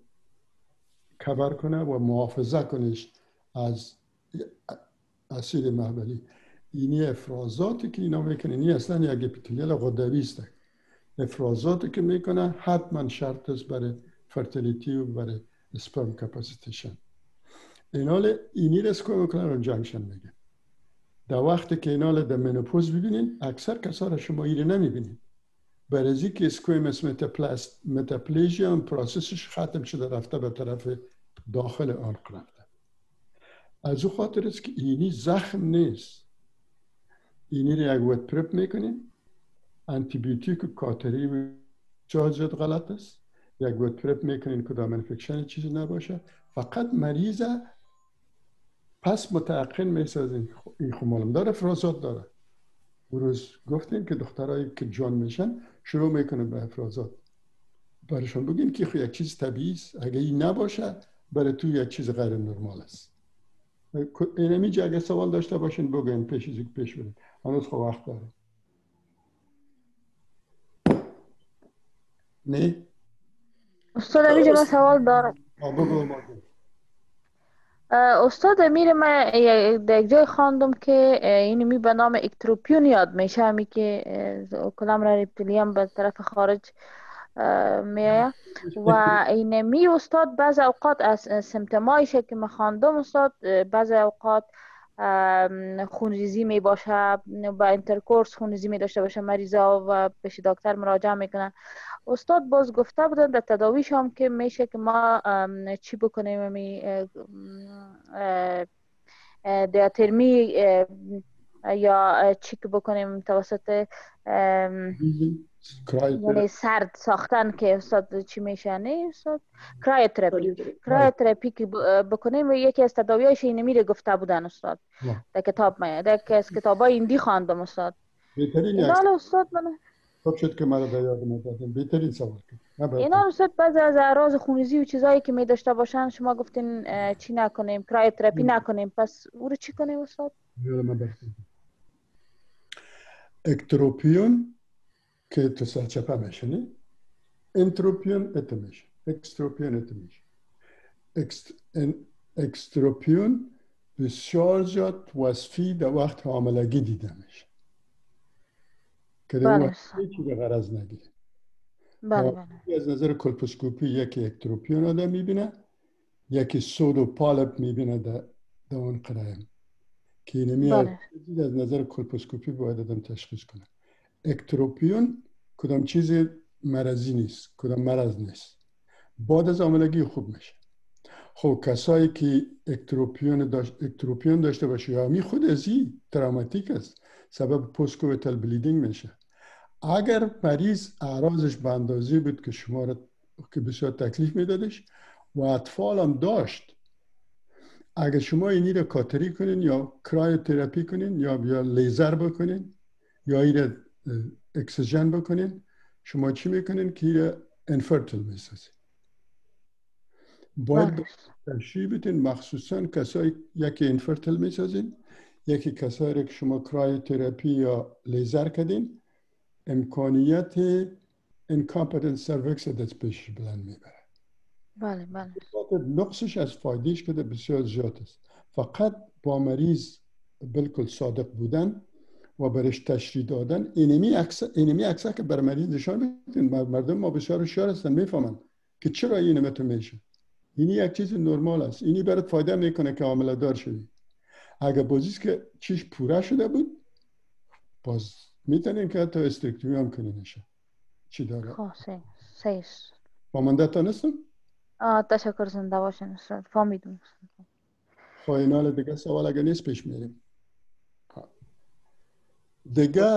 کور کنه و محافظه کنش از اسید محبلی. اینی افرازاتی که اینا میکنه، اینی اصلا یک اپیتلیال غدوی است. افرازاتی که میکنه حتما شرط است برای فرتیلیتی و برای اسپرم کپاسیتیشن. اینال اینی رسکو میکنه رو جنکشن میگه. در وقتی که اینال در منوپوز ببینین، اکثر کسا را شما ایره نمیبینین. برای که اسکویموس متاپلیژیا پروسسش ختم شده، رفته به طرف داخل آن رفته. از او خاطر است که اینی زخم نیست. اینی رو یک وقت پرپ میکنین، انتیبیوتیک و کاتری و جازت غلط است. یک بود پرپ میکنین کدام انفکشن چیزی نباشه، فقط مریض پس متعقل میسازین. این خب معلوم داره افرازات داره. روز گفتیم که دخترایی که جان میشن شروع میکنه به افرازات، برایشون بگین که خب یک چیز طبیعی است، اگه این نباشه برای تو یک چیز غیر نرمال است. اینمی جا اگه سوال داشته باشین بگین پیش از اینکه پیش بریم. هنوز خب وقت داره. نه؟ استاد امیجا من سوال دارم. بگو ما استاد امیر من یک جای خواندم که این می به نام اکتروپیون یاد میشه، همی که کلام را ریپتیلیم به طرف خارج میایه و این می استاد بعض اوقات از سمتمایشه که من خواندم استاد بعض اوقات خونریزی می باشه، با اینترکورس خونریزی می داشته باشه مریضا و پیش دکتر مراجعه میکنن. استاد باز گفته بودن در تداویش هم که میشه که ما چی بکنیم، می دیاترمی یا چی که بکنیم توسط یعنی سرد ساختن که استاد چی میشه نه استاد کرایوتراپی کرایوتراپی که بکنیم و یکی از تداویاش اینو میره گفته بودن استاد در کتاب ما در از کتابای ایندی خواندم استاد. اینا استاد من خب شد که مرا در یاد ندادم. بهترین سوال کرد. اینا استاد بعضی از اعراض خونریزی و چیزایی که می داشته باشن شما گفتین چی نکنیم، کرایوتراپی نکنیم، پس او رو چی کنیم استاد؟ اکتروپیون که تو سرچپه میشه نه؟ انتروپیون ات میشه، اکستروپیون ات میشه. اکستروپیون بسیار زیاد وصفی در وقت حاملگی دیده میشه که در بله وقت هیچی به غرض نگیره. بله بله. از نظر کلپوسکوپی یکی اکتروپیون آدم میبینه، یکی سودو پالپ میبینه در در اون قرایم که اینمی از نظر کلپوسکوپی باید آدم تشخیص کنه. اکتروپیون کدام چیز مرضی نیست، کدام مرض نیست، بعد از حاملگی خوب میشه. خب کسایی که اکتروپیون داشت اکتروپیون داشته باشه یا می خود ازی تروماتیک است، سبب پست کویتال بلیدینگ میشه. اگر مریض اعراضش به اندازه بود که شما را که بسیار تکلیف میدادش و اطفال هم داشت، اگر شما اینی را کاتری کنین یا کرایوتراپی کنین یا یا لیزر بکنین یا این اکسیژن بکنین، شما چی میکنین که این انفرتل میسازین. باید تشریح بتین مخصوصا کسایی یکی انفرتل میسازین، یکی کسایی را که شما کرایوتراپی یا لیزر کردین امکانیت انکامپتنت سرویکس دست پیش بلند میبره. بله بله. نقصش از فایدهش که بسیار زیاد است. فقط با مریض بالکل صادق بودن و برش تشریح دادن، اینمی اکثر اینمی اکثر که بر مریض نشان بدین. مردم ما بسیار هوشیار هستن، میفهمن که چرا این متو میشه. اینی یک چیز نرمال است، اینی برات فایده میکنه که عامل دار شوی. اگه بازیست که چیش پوره شده بود باز میتونین که حتی استرکتومی هم کنینشه. چی داره؟ خب سه سه با من دتا نستم؟ آه تشکر زنده باشین استاد، فهمیدم. خب اینال دیگه سوال اگه نیست پیش میریم. دیگه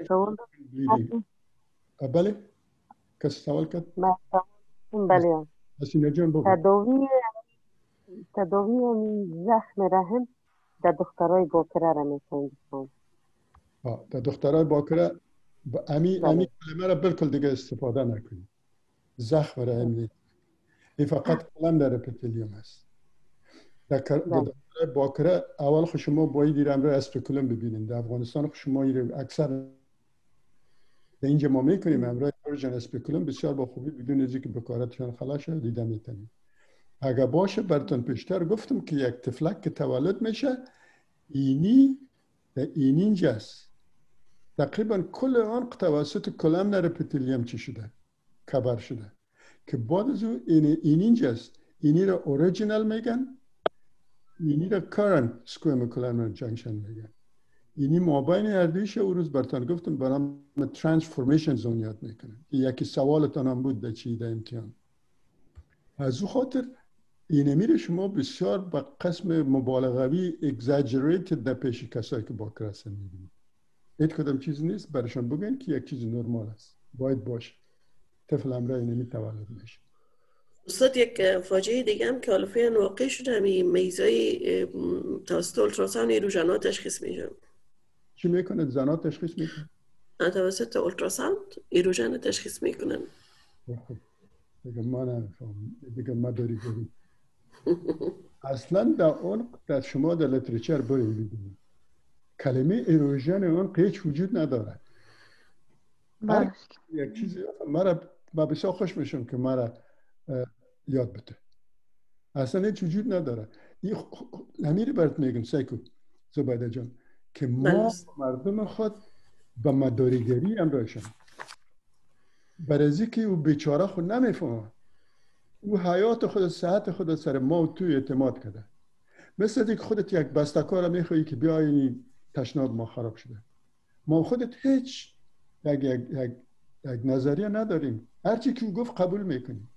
بله کسی سوال کرد؟ بله. حسینه جان بگو. تداوی تداوی زخم رحم در دخترای باکره را میکنید. ها در دخترای باکره امی امی کلمه را بالکل دیگه استفاده نکنید. زخم رحم نیست. این فقط کلم در اپیتلیوم است. در دخترای باکره اول خود شما باید دیرم را اسپیکولم ببینید. در افغانستان خود شما اکثر در اینجا ما میکنیم امروز اورژن اسپیکولم بسیار با خوبی بدون از اینکه بکارتشان خلاص دیده میتونیم. اگر باشه براتون پیشتر گفتم که یک طفلک که تولد میشه اینی در این اینجاست. تقریبا کل آن توسط کلمنر اپیتلیوم چی شده؟ کبر شده. که بعد از اون این این اینجاست. اینی را اوریجینال میگن، اینی را کارنت سکویم کلمنر جنکشن میگن. اینی مابین اردیش او روز براتون گفتم برام ترانسفورمیشن زون یاد میکنه. یکی سوالتان هم بود در چی در امتحان. از او خاطر اینه میره شما بسیار با قسم مبالغوی exaggerated در پیش کسایی که با کرسن میبینید. هیچ کدام چیز نیست برایشان بگن که یک چیز نرمال است. باید باشه. طفل امرای اینمی تولد میشه. استاد یک فاجعه دیگه هم که حالا فعلا واقع شده همین میزای توسط اولتراساوند ایروژنا تشخیص میشه. چی میکنه؟ زنا تشخیص میکنه؟ توسط اولتراساوند ایروژن تشخیص میکنن. خب دیگه ما نمیفهم دیگه ما داری گری اصلا در اون در شما در لیتریچر برید کلمه ایروژن اون هیچ وجود نداره. بله. یک چیزی مرا با بسیار خوش میشم که مرا یاد بده. اصلا هیچ وجود نداره. این نمیری برات میگم سایکو زبیده جان که ما مردم خود به مداریگری هم رایشن برای که او بیچاره خود نمیفهمه. او حیات خود صحت خود سر ما و توی اعتماد کرده. مثل اینکه خودت یک بسته‌کار میخوایی که بیایی تشناب ما خراب شده. ما خودت هیچ یک یک یک یک نظریه نداریم. هر چی که او گفت قبول میکنیم.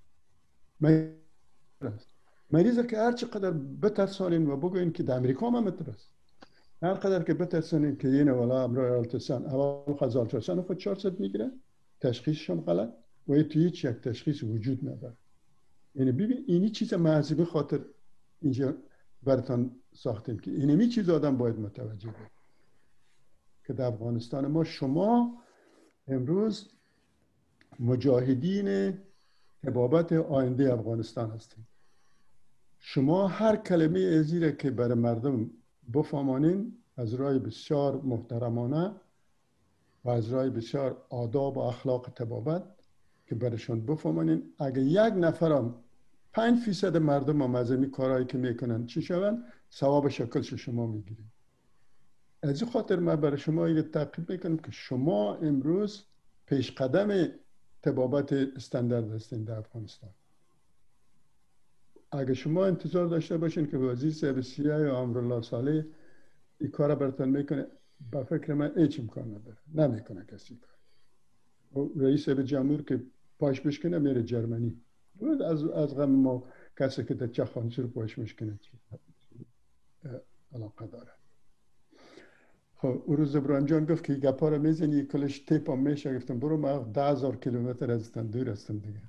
مریضه که هر چقدر بترسانین و بگوین که در امریکا هم مترس. هر قدر که بترسانین که این والا امروز آلتراساوند اول خواهد آلتراساوند خود چهارصد میگیره تشخیصش هم غلط و تو هیچ یک تشخیص وجود نداره. یعنی ببین اینی چیز معذبی خاطر اینجا براتون ساختیم که اینمی چیز آدم باید متوجه بشه که در افغانستان ما شما امروز مجاهدین طبابت آینده افغانستان هستید. شما هر کلمه ازیره که برای مردم بفهمانین از راه بسیار محترمانه و از راه بسیار آداب و اخلاق طبابت که برایشون بفهمانین اگه یک نفرم پنج فیصد مردم هم از این کارهایی که میکنن چی شون ثواب شکلش شما میگیرید. از این خاطر من برای شما یک تاکید میکنم که شما امروز پیش قدم طبابت استاندارد هستین در افغانستان. اگه شما انتظار داشته باشین که وزیر صاحب سیاه یا امرالله صالح این کار براتون میکنه با فکر من هیچ امکان نداره. نمیکنه کسی کار. رئیس صاحب جمهور که پاش بشکنه میره جرمنی. از از غم ما کسی که در چه خانسور پاش میشکنه علاقه داره. خب اون روز ابراهیم جان گفت که گپا رو میزنی کلش تیپ هم میشه. گفتم برو من ده هزار کیلومتر ازتان دور هستم دیگه.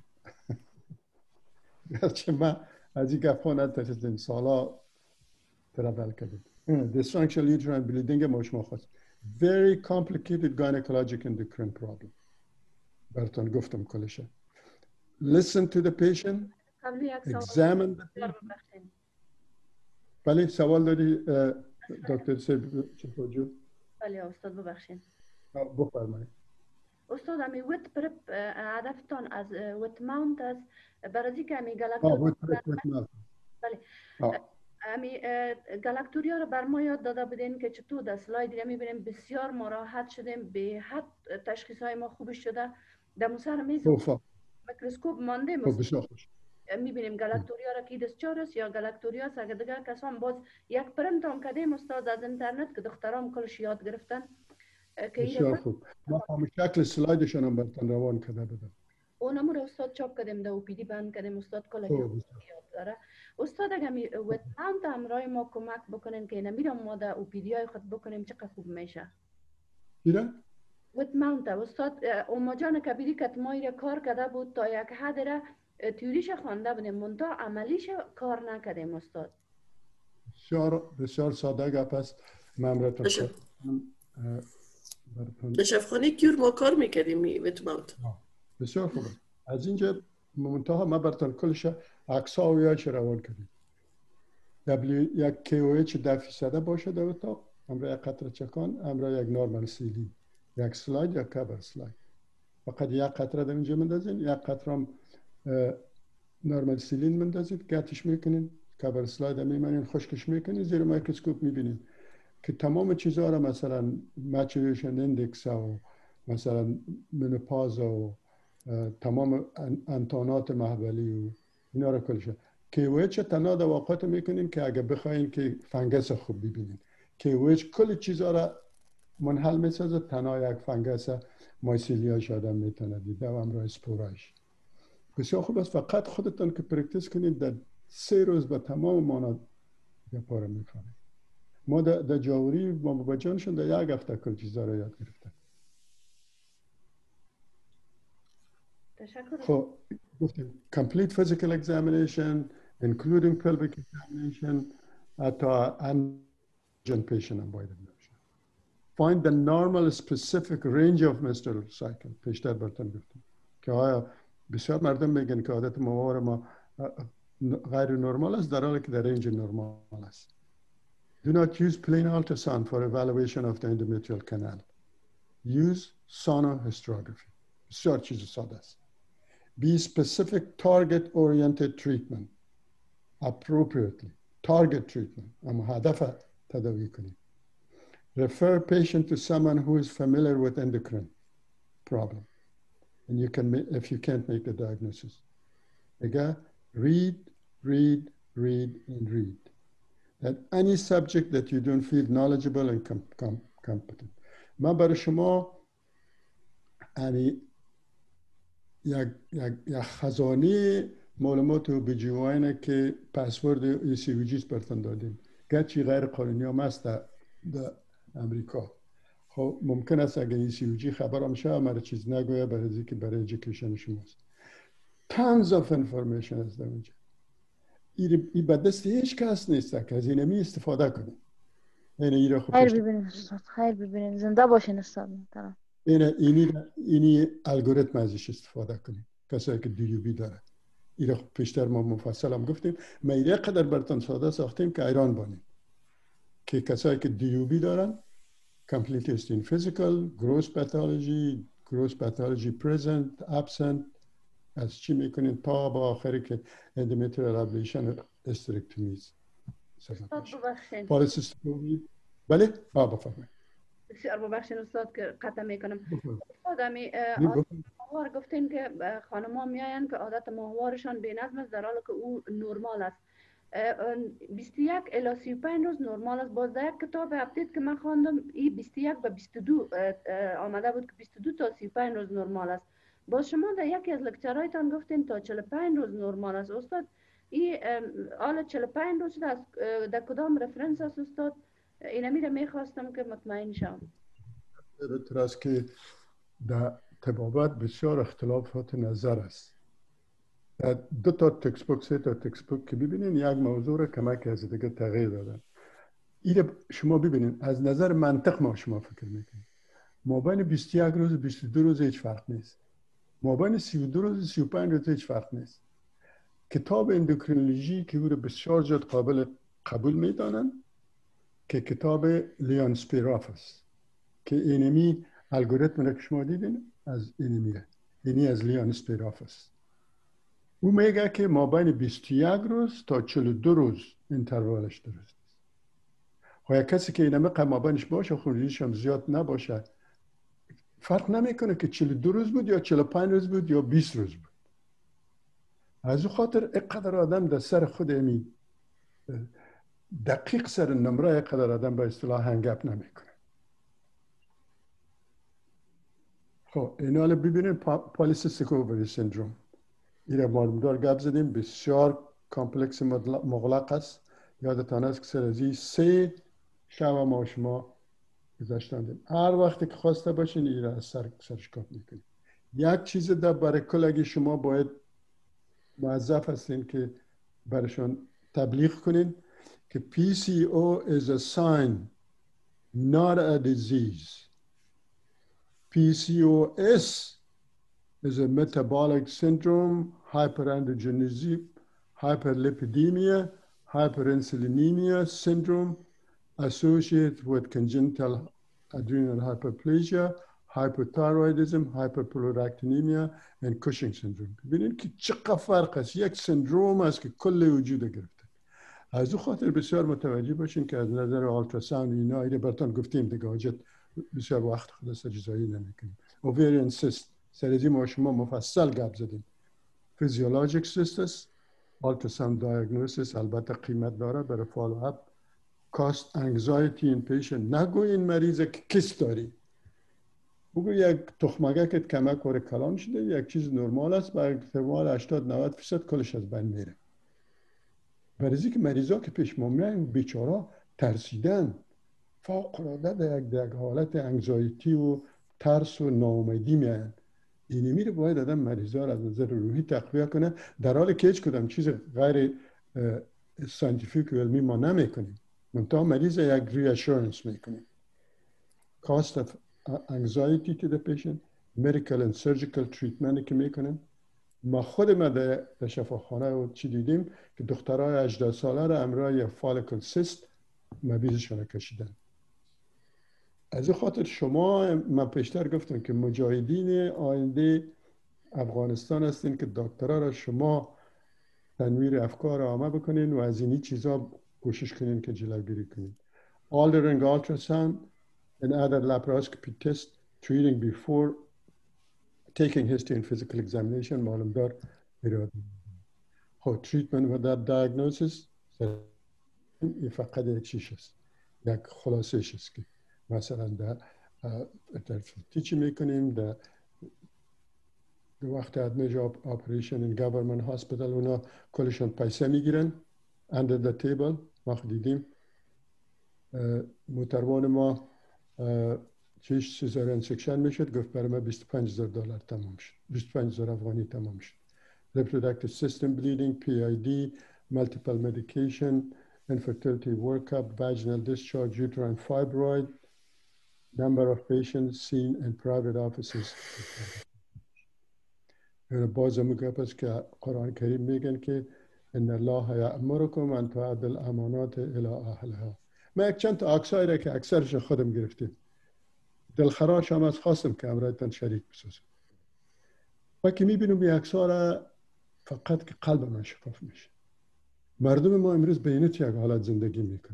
گرچه من از این گپا نترسیدم سالا ترابل کردیم. Dysfunctional uterine bleeding ما شما خواست. Very complicated gynecologic endocrine problem. براتون گفتم کلشه. Listen to the patient. Examine the patient. بله سوال داری دکتر سیب چپاجو؟ بله استاد ببخشید. بفرمایید. استاد امی ویت پرپ هدفتان از ویت ماونت است برای که امی گالاکتوریا. آه ویت پرپ ویت ماونت. بله. امی گالاکتوریا رو بر ما یاد داده بودین که چطور در سلاید رو میبینیم بسیار ما راحت شدیم به حد تشخیص های ما خوب شده در مسار میز میکروسکوپ مانده میبینیم گالاکتوریا را که دیسچارس یا گالاکتوریا است. اگر دیگر کسان باز یک پرنت هم کردیم استاد از اینترنت که دخترام کلش یاد گرفتن که بسیار خوب. ما هم شکل سلایدشون هم براتون روان کرده بدم. اونم رو استاد چاپ کردیم در او پی دی بند کردیم استاد کلا یاد داره. استاد اگر می ویت ماونت همراه ما کمک بکنین که نمیرم ما در او پی دی های خود بکنیم چقدر خوب میشه. چرا؟ ویت ماونت استاد اوما جان کبیری که ما کار کرده بود تا یک حد را تیوریش خوانده بودیم منتها عملیش کار نکردیم استاد. بسیار بسیار ساده گپ است. من براتون نشفخانه کیور ما کار میکردیم ویت ماونت. بسیار خوبه. از اینجا منتها ما براتون کلش عکس‌ها و یاش روان کردیم. دبلیو یک کی او اچ ده فیصد باشه در اتاق، همراه یک قطره چکان، همراه یک نورمال سیلی، یک سلاید یا کاور سلاید. فقط یک قطره در اینجا مندازین، یک قطره هم نورمال سیلین مندازید، گتش میکنین، کاور سلاید هم میمانین، خشکش میکنین، زیر میکروسکوپ میبینین که تمام چیزها را مثلا مچوریشن اندکس و مثلا منوپاز و تمام انتانات محولی و اینا را کلش کی او اچ تنها در واقعات میکنین که اگه بخواین که فنگس خوب ببینین. کی او اچ کل چیزها را منحل میسازه، تنها یک فنگس مایسیلیاش آدم میتونه دیده و همراه اسپورایش. بسیار خوب است. فقط خودتون که پرکتیس کنید در سه روز به تمام ماناد گپا را میفهمید. ما در جاوری ما بابا جانشون در یک هفته کل چیزا را یاد گرفتن. تشکر. خب گفتیم complete physical examination including pelvic examination حتی antigen patient هم باید بشه. Find the normal specific range of menstrual cycle. پیشتر براتون گفتم که آیا بسیار مردم میگن که عادت ماهوار ما غیر نرمال است در حالی که در رنج نرمال است. Do not use plain ultrasound for evaluation of the endometrial canal. Use sonohysterography. بسیار چیز ساده است. Be specific target oriented treatment. Appropriately. Target treatment. اما هدف تداوی کنید. Refer patient to someone who is familiar with endocrine problem. And you can make, if you can't make the diagnosis. Again, read, read, read, and read. That any subject that you don't feel knowledgeable and com com competent. من برای شما یعنی یک یک یک خزانه معلومات و بجوانه که پسورد ای سی وی جیس براتون دادیم. گرچه غیر قانونی هم است در امریکا. خب ممکن است اگر ای سی وی جی خبرم شه مرا چیز نگویه برای اینکه برای ایژوکیشن شماست. Tons of information از در اونجا. این به دست هیچ کس نیست که از این می استفاده کنیم. این ایرا خوب. خیر ببینیم استاد. خیر ببینیم. زنده باشین استاد محترم. این اینی اینی الگوریتم ازش استفاده کنیم. کسایی که دیوبی داره. ایرا پیشتر ما مفصل هم گفتیم. ما ایرا قدر براتون ساده ساختیم که ایران بانیم. که کسایی که دیوبی دارن complete history physical, gross pathology, gross pathology present, absent از چی میکنین تا با آخری که endometrial ablation استرکتومیز استاد ببخشید پالیسیستومی بله آه بفرمایید بسیار ببخشید استاد که قطع میکنم استاد امی ماهوار گفتین که خانم‌ها میاین که عادت ماهوارشان بی‌نظم است در حالی که او نرمال است بیست و یک الی سی و پنج روز نرمال است. باز در یک کتاب اپدیت که من خواندم این بیست و یک به بیست و دو آمده بود که بیست و دو تا سی و پنج روز نرمال است. باز شما در یکی از لکچرهایتان گفتین تا چهل و پنج روز نرمال است. استاد این حالا چهل و پنج روز در کدام رفرنس است استاد؟ اینمی را میخواستم که مطمئن شم. در است که در طبابت بسیار اختلافات نظر است. دو تا تکست بوک سه تا تکست بوک که ببینین یک موضوع را کمک از دیگه تغییر دادن. این شما ببینین از نظر منطق ما شما فکر میکنید مابین بیست و یک روز و بیست و دو روز هیچ فرق نیست. مابین سی و دو روز و سی و پنج روز هیچ فرق نیست. کتاب اندوکرینولوژی که او را بسیار زیاد قابل قبول میدانن که کتاب لیان سپیراف است که اینمی الگوریتم را که شما دیدین از اینمیه اینی از لیان سپیراف است. او میگه که ما بین بیست و یک روز تا چهل و دو روز اینتروالش درست است. خب کسی که اینمه قمابنش باشه خروجیش هم زیاد نباشه فرق نمیکنه که چهل و دو روز بود یا چهل و پنج روز بود یا بیست روز بود. از او خاطر اقدر آدم در سر خود امی دقیق سر نمره اقدر آدم به اصطلاح هنگپ نمیکنه. خب اینا رو ببینید پالیسیستیک اووری سندروم ایره مالمدار گپ زدیم بسیار کامپلکس مغلق است. یادتان است که سر ازی سه شب ما شما گذاشتندیم. هر وقتی که خواسته باشین ایره از سر سرش کار میکنیم. یک چیز در برای کل اگه شما باید موظف هستین که برشان تبلیغ کنین که پی سی او is a sign not a disease. پی سی او اس is a metabolic syndrome, hyperandrogenism, hyperlipidemia, hyperinsulinemia syndrome associated with congenital adrenal hyperplasia, hypothyroidism, hyperprolactinemia and Cushing syndrome. ببینید که چقدر فرق است. یک سندروم است که کل وجود گرفته. از او خاطر بسیار متوجه باشین که از نظر آلتراساوند اینا ایره براتون گفتیم دیگه حاجت بسیار وقت خود است اجزایی نمیکنیم. ovarian cyst سرزی ما شما مفصل گپ زدیم. فیزیولوژیک سیست است. آلتراساوند دیاگنوستیس البته قیمت داره برای فالو اپ. کاست انگزایتی این پیشنت. نگو این مریض که کیست داری. بگو یک تخمگکت کمک وره کلان شده یک چیز نرمال است با احتمال هشتاد نود درصد کلش از بین میره. برای که مریضا که پیش ما میایم بیچاره ترسیدن فوق العاده در یک حالت انگزایتی و ترس و ناامیدی میایم. اینمی رو باید آدم مریضا رو از نظر روحی تقویه کنه، در حالی که هیچ کدام چیز غیر ساینتیفیک و علمی ما نمیکنیم، منتها مریض یک ریاشورنس میکنیم. cost of anxiety to the patient، medical and surgical treatment که میکنیم. ما خود ما در شفاخانه و چی دیدیم که دخترای هجده ساله را امرای فالکل سیست مبیزشون کشیدن. از این خاطر شما، من پیشتر گفتم که مجاهدین آینده افغانستان هستین که دکترها را شما تنویر افکار عامه بکنین و از اینی چیزا کوشش کنین که جلوگیری کنین. Altering ultrasound and other laparoscopy tests treating before taking history and physical examination معلوم دار ایراد. خب treatment without diagnosis این فقط یک چیش است، یک خلاصش است که مثلا در در چی میکنیم در وقت ادمیج اپریشن این گورنمنت هاسپیتال اونا کلشون پیسه میگیرن under the table. ما دیدیم متروان ما چیش سیزارین سکشن میشد، گفت برای ما بیست و پنج هزار دلار تمام شد، بیست و پنج هزار افغانی تمام شد. reproductive system bleeding، پی آی دی، multiple medication، infertility workup، vaginal discharge، uterine fibroid، number of patients seen in private offices. باز میگه پس که قرآن کریم میگن که ان الله یأمرکم ان تؤدوا الامانات الی اهلها. من یک چند تا عکسایی را که اکثرش خودم گرفتیم دلخراش هم از خواستم که امرایتان شریک بسازم. و که میبینم این عکس‌ها را فقط که قلب من شفاف میشه. مردم ما امروز به این یک حالت زندگی میکنه.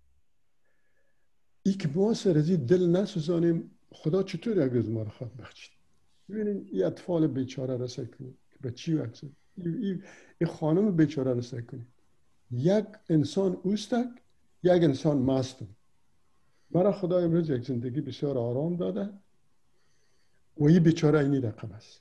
ای که ما سر از دل نسوزانیم خدا چطور یک روز ما را خواهد بخشید. ببینید این اطفال بیچاره را سعی کنید که بچی و عکس این خانم بیچاره را سعی کنید. یک انسان اوستک، یک انسان مستم. برای خدا امروز یک زندگی بسیار آرام داده و این بیچاره اینی رقم است.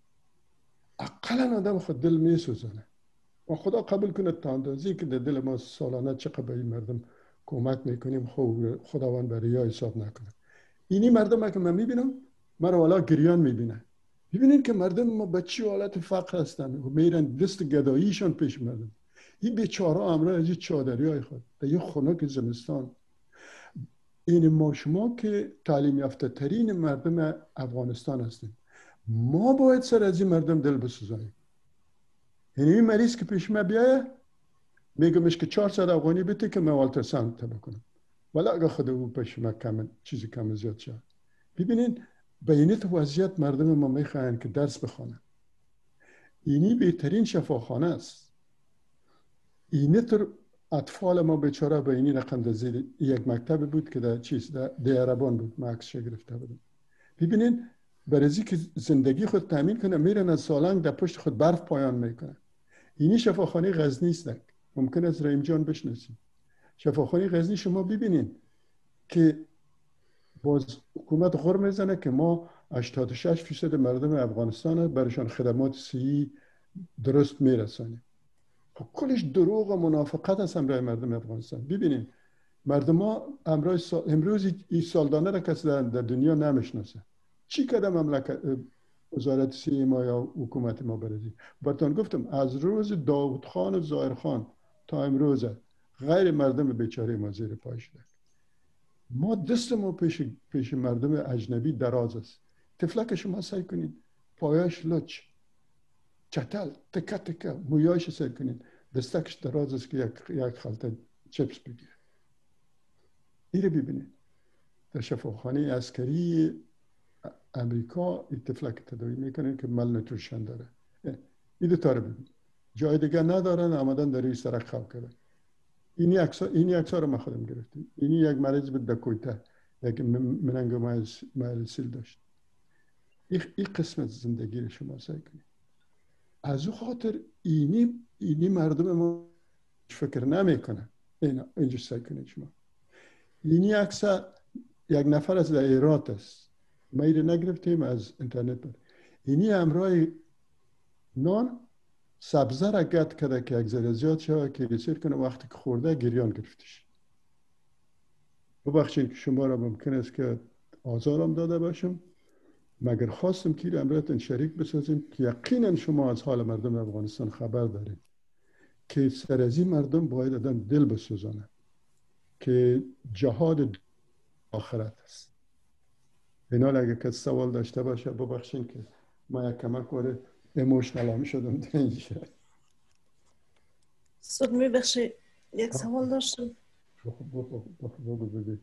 اقلا آدم خود دل می سوزانه و خدا قبول کنه تا اندازی که در دل ما سالانه چقدر به این مردم کمک میکنیم خداوند برای یا حساب نکنه. اینی مردم که من میبینم مرا والا گریان میبینه. ببینید که مردم ما بچی و حالت فقر هستن و میرن دست گداییشان پیش مردم. این بیچاره امروز از این چادری های خود در یه خنک زمستان. این ما شما که تعلیم یافته ترین مردم افغانستان هستیم، ما باید سر از این مردم دل بسوزانیم. یعنی این مریض که پیش ما بیایه میگمش که چهارصد افغانی بده که من والترساند تبا کنم، ولی اگه خود او پیش ما کم چیزی کم زیاد شد. ببینین به این وضعیت مردم ما میخواین که درس بخوانن. اینی بهترین شفاخانه است. اینی تر اطفال ما بیچاره به اینی رقم در زیر یک مکتب بود که در چیز در دیاربان بود، ما عکسش گرفته بودم. ببینین برای که زندگی خود تامین کنه میرن از سالنگ در پشت خود برف پایان میکنه. اینی شفاخانه غزنی است. ممکن است رحیم جان بشناسید. شفاخانه غزنی شما ببینین که باز حکومت غر میزنه که ما هشتاد و شش فیصد مردم افغانستان برایشان خدمات صحی درست میرسانیم. خب کلش دروغ و منافقت است امروز مردم افغانستان. ببینین مردم ها امروز امروز این سالدانه را کسی در دنیا نمیشناسه. چی کده مملکت وزارت صحی ما یا حکومت ما برای براتون گفتم از روز داوود خان و ظاهر خان تا امروز غیر مردم بیچاره ما زیر پای شده. ما دست ما پیش پیش مردم اجنبی دراز است. تفلک شما سعی کنید پایش لچ چتل تکه تکه مویاش سعی کنید دستکش دراز است که یک یک خلطه چپس بگیره. این رو ببینید در شفاخانه عسکری امریکا این تفلک تداوی میکنن که مال نوتریشن داره. این دو تا رو ببین جای دیگه ندارن، آمدن در روی سرک خواب کردن. اینی اکسا اینی اکسا رو ما خودم گرفتیم. اینی یک مریض بود در کویته یک مننگ مایلسیل داشت. این قسمت زندگی رو شما سعی کنید. از او خاطر اینی اینی مردم ما فکر نمیکنن. اینا اینجا سعی کنید شما. اینی اکسا یک نفر از در ایرات است. ما ایره نگرفتیم از اینترنت بود. اینی امرای نان سبزه را گت کرده که یک ذره زیاد شده که رسید کنه وقتی که خورده گریان گرفتش. ببخشید که شما را ممکن است که آزارم داده باشم مگر خواستم که امرایتون شریک بسازیم که یقینا شما از حال مردم افغانستان خبر دارید که سر از این مردم باید آدم دل بسوزانه که جهاد آخرت است. اینال اگه که سوال داشته باشه ببخشین که ما یک کمک وارد ایموشنال هم شدم در اینجا. صد میبخشی یک سوال داشتم. بگو بگو.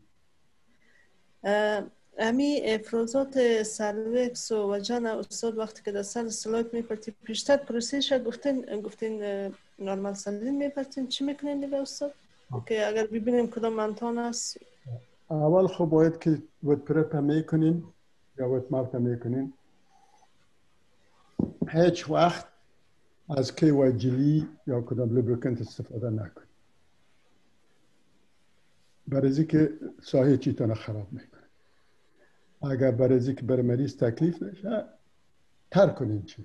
امی افرازات سروکس و وجان استاد وقتی که در سر سلاید میپرتی پیشتر پروسیش گفتین گفتین نورمال سالین میپرتین چی میکنین دیگه استاد؟ که اگر ببینیم کدام منطقه است. اول خب باید که وقت پرپ میکنین یا وقت مارت میکنین هیچ وقت از کی و جلی یا کدام لوبریکنت استفاده نکن. برای که ساحه چیتون خراب میکنه. اگر برای که بر مریض تکلیف نشه ترک کنین چیه.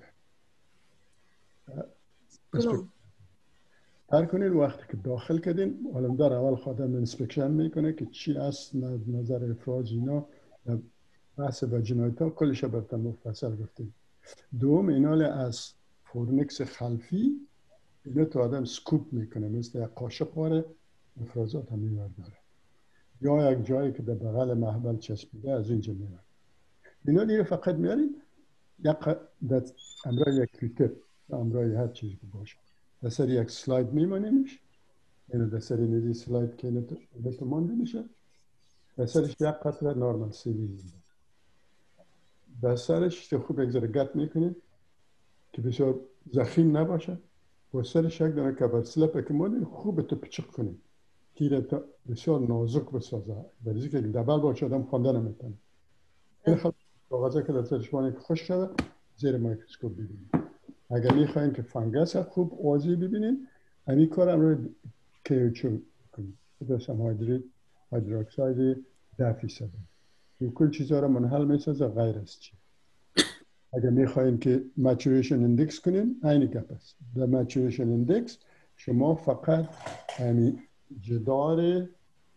ترک کنین وقتی که داخل کردین علمدار اول خودم انسپکشن میکنه که چی است نظر افراز اینا بحث وجینایت ها کلش برتن مفصل گفتیم. دوم اینال از فورنکس خلفی اینا تو آدم سکوپ میکنه مثل یک قاشق واره افرازات هم میورداره یا یک جایی که در بغل محبل چسبیده از اینجا میورداره. اینا دیگه فقط میاریم یک امرای یک کریتر امرای هر چیز که باشه در سر یک سلاید میمانیمش اینو در سر نیزی سلاید که اینو تو مانده میشه در سرش یک قطره نورمال سیوی میده در سرش خوب یک ذره گت میکنید که بسیار زخیم نباشه با سرش یک دانه کبر سلپ که مانده خوب تو پچق کنید تیره تا بسیار نازک بسازه برای که دبل باشه آدم خواندن نمیتونه این خب کاغذه که در سرش مانه که خوش شده زیر مایکروسکوپ ببینید. اگر میخواین که فنگس خوب واضح ببینید همین کار هم رو کیوچو کنید پتاسیم هیدرات هیدروکساید ده فیصد این کل چیزها رو منحل میسازه غیر از چی. اگر میخواین که مچوریشن اندکس کنین اینی گپ است. در مچوریشن اندکس شما فقط همین جدار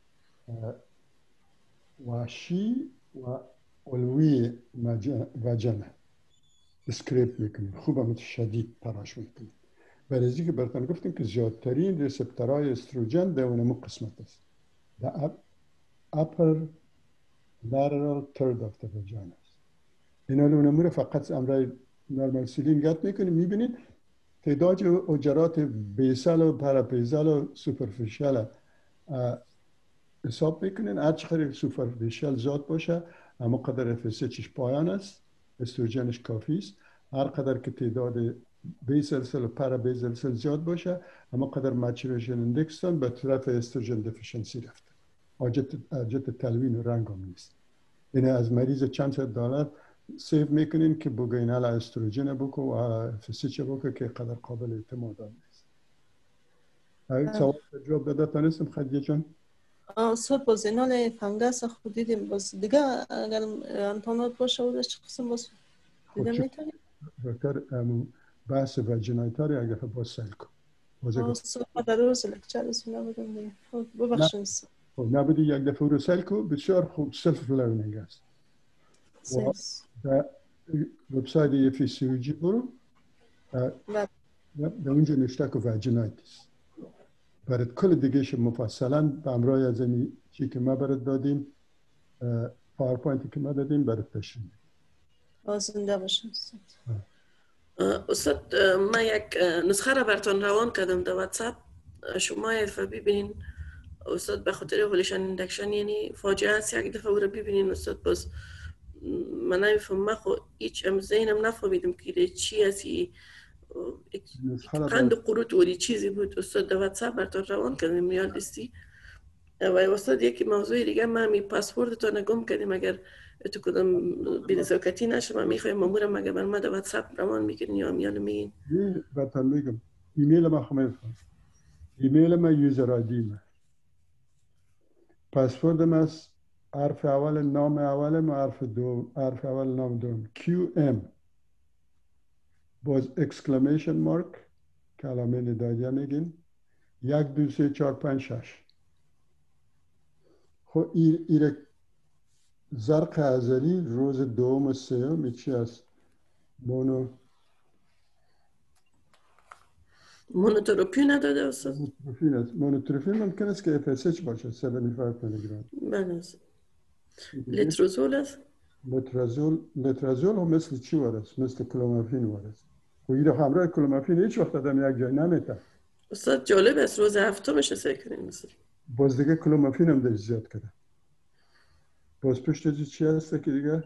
وحشی و علوی وجنه اسکریپ میکنید خوب هم شدید تراش میکنید برای ازی که براتون گفتیم که زیادترین ریسپترهای استروژن در اونمو قسمت است در upper lateral third of the vagina است. اینا اونمو رو فقط امرای نورمال سیلین گت میکنید میبینید تعداد اجرات بیسل و پراپیزل و سوپرفیشل حساب میکنین هر چقدر سوپرفیشل زیاد باشه اما قدر اف اس اچش پایان است استروژنش کافی است. هر قدر که تعداد بیسل سل و پرا بیسل سل زیاد باشه اما قدر مچوریشن اندکس به طرف استروژن دفیشنسی رفته حاجت حاجت تلوین و رنگ هم نیست. این از مریض چند صد دلار سیو میکنین که بگوین حالا استروژن بکو و اف اس اچ بکو که قدر قابل اعتماد نیست. اگه سوال جواب داده تانستم خدیجه جان؟ صد باز اینال فنگس خود دیدیم باز دیگه اگر انتانات باشه و داشت قسم باز دیدم میتونیم؟ دکتر بحث وجینایتاری اگر باز سل کن صد در روز لکچر از نبودم دیگه ببخشیم نبودی یک دفعه رو سل کن بسیار خوب سلف لرنینگ است در وبسایت اف سی او جی برو در اونجا نشته که وجینایتیس برای کل دیگهش مفصلا به امرای از این چی که ما برات دادیم پاورپوینتی که ما دادیم برات تشریح زنده باشم استاد. ما یک نسخه را براتون روان کردم در واتساپ شما یک دفعه ببینین استاد به خاطر اولیشن اندکشن یعنی فاجعه است یک دفعه او را ببینین استاد. باز من نمیفهم من خود هیچ ام ذهنم نفهمیدم که چی هستی قند قروت ولی چیزی بود استاد در واتساپ براتون روان کردیم میاد دستی و استاد یکی موضوع دیگه ما می پاسپورتتون گم کردیم اگر تو کدام بی‌نزاکتی نشه ما میخوایم مامورم اگر بر ما در واتساپ روان میکنین یا میان میگین نه براتون میگم ایمیل ما خمه ایمیل ما یوزر آیدی پاسپورت ما حرف اول نام اول و حرف دو حرف اول نام دوم کیو ام باز اکسکلمیشن مارک کلمه ندایی میگین یک دو سه چهار پنج شش خب ایره زرق ازلی روز دوم و سوم چی است؟ مونو مونوتروپی نداده استاد؟ مونوتروفین است. مونوتروفین ممکن است که اف اس اچ باشه هفتاد و پنج میلی گرم. بله استاد. لتروزول است؟ لترازول لترازول هم مثل چی وارست؟ مثل کلومافین وارست. و این همراه کلومافین هیچ وقت آدم یک جای نمیته. استاد جالب است روز هفتمش سعی کنیم استاد. باز دیگه کلومافین هم در زیاد کرده. باز پشت از چی هست که دیگه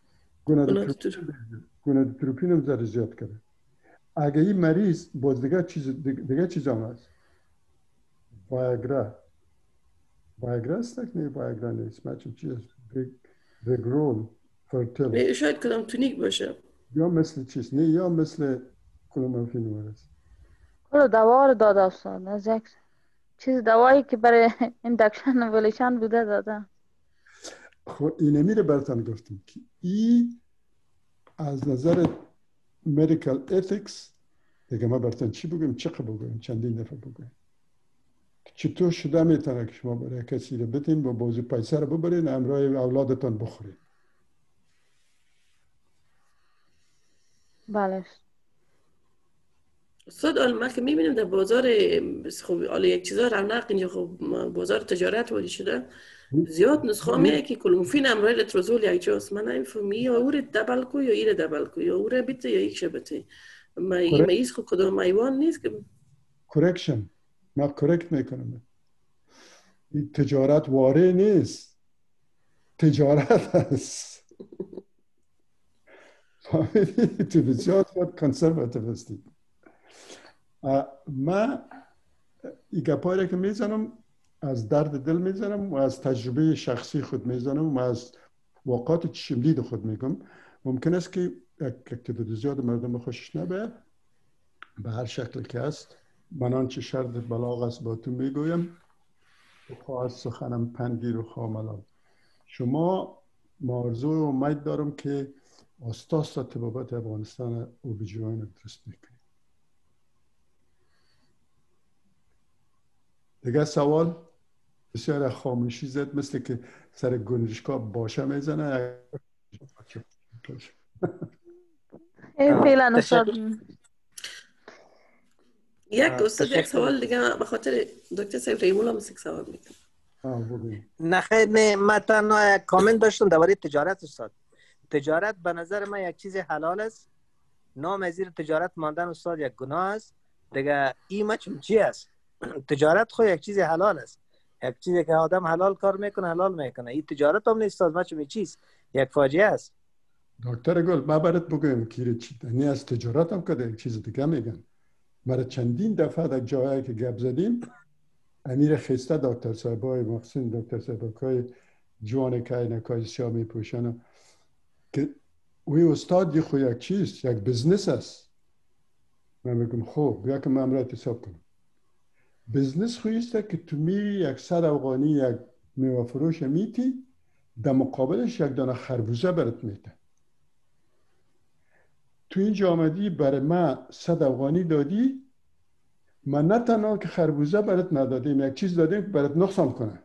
گونادوتروپین هم در زیاد کرده. اگه این مریض باز دیگه چیز دیگه چیز هم هست. وایگرا وایگرا است که نه وایگرا نیست. مچم چی است؟ ویگرول فرتل. شاید کدام تونیک باشه. یا مثل چیز نه یا مثل کلومافین وارست. کل دوا رو داده استاد، از یک چیز دوایی که برای اندکشن و ولیشن بوده داده. خب اینه میره براتون گفتم که این از نظر مدیکال ethics دیگه ما براتون چی بگویم چقدر بگویم چندین دفعه بگویم چطور شده میتونه که شما برای کسی رو بتین با بازی پیسه رو ببرین همراه اولادتان بخورین. بله استاد حالا ما که میبینیم در بازار خب حالا یک چیزا رونق اینجا خب بازار تجارت وارد شده زیاد نسخه میگه که کلومفین همراه لتروزول یک جاست. من نمیفهمم یا اور دبل کو یا ایر دبل کو یا اور بیت یا یک شبته ما این میز خود کدام ایوان نیست که کرکشن ما کرکت میکنم. این تجارت واره نیست، تجارت هست. تو بسیار خود کنسرواتیو هستی. من این گپایی که میزنم از درد دل میزنم و از تجربه شخصی خود میزنم و از واقعات چشم دید خود میگم. ممکن است که یک تعداد زیاد مردم خوشش نبه، به هر شکل که است. من آنچه شرط بلاغ است با تو میگویم، خواهد سخنم پندگیر و خاملال. شما آرزو و امید دارم که استاس طبابت افغانستان او بجوان درست میکنید. دیگه سوال بسیار خاموشی زد مثل که سر گنجشکا باشه میزنه. فعلا استاد یک استاد یک سوال دیگه به خاطر دکتر صاحب ریمون هم یک سوال میکنم. نه خیر نه من تنها کامنت داشتم درباره تجارت استاد. تجارت به نظر من یک چیز حلال است. نام از زیر تجارت ماندن استاد یک گناه است. دیگه این مچم چی است؟ تجارت خو یک چیز حلال است. یک چیزی که آدم حلال کار میکنه حلال میکنه. این تجارت هم نیست استاد، مچم چیز یک فاجعه است. دکتر گل ما برات بگم که چی نه از تجارت هم کده یک چیز دیگه میگن. مرا چندین دفعه در جایی که گپ زدیم امیر خسته دکتر صاحبای محسن دکتر صاحبای جوان که عینکای سیاه میپوشن که وی استاد خو یک چیز یک بزنس است. من میگم خب بیا که من امرات حساب کنم. بزنس خویسته که تو میری یک صد افغانی یک میوه فروش میتی در مقابلش یک دانه خربوزه برات میده. تو این جامدی برای من صد افغانی دادی، من نه تنها که خربوزه برات ندادیم یک چیز دادیم که برات نقصان کنه.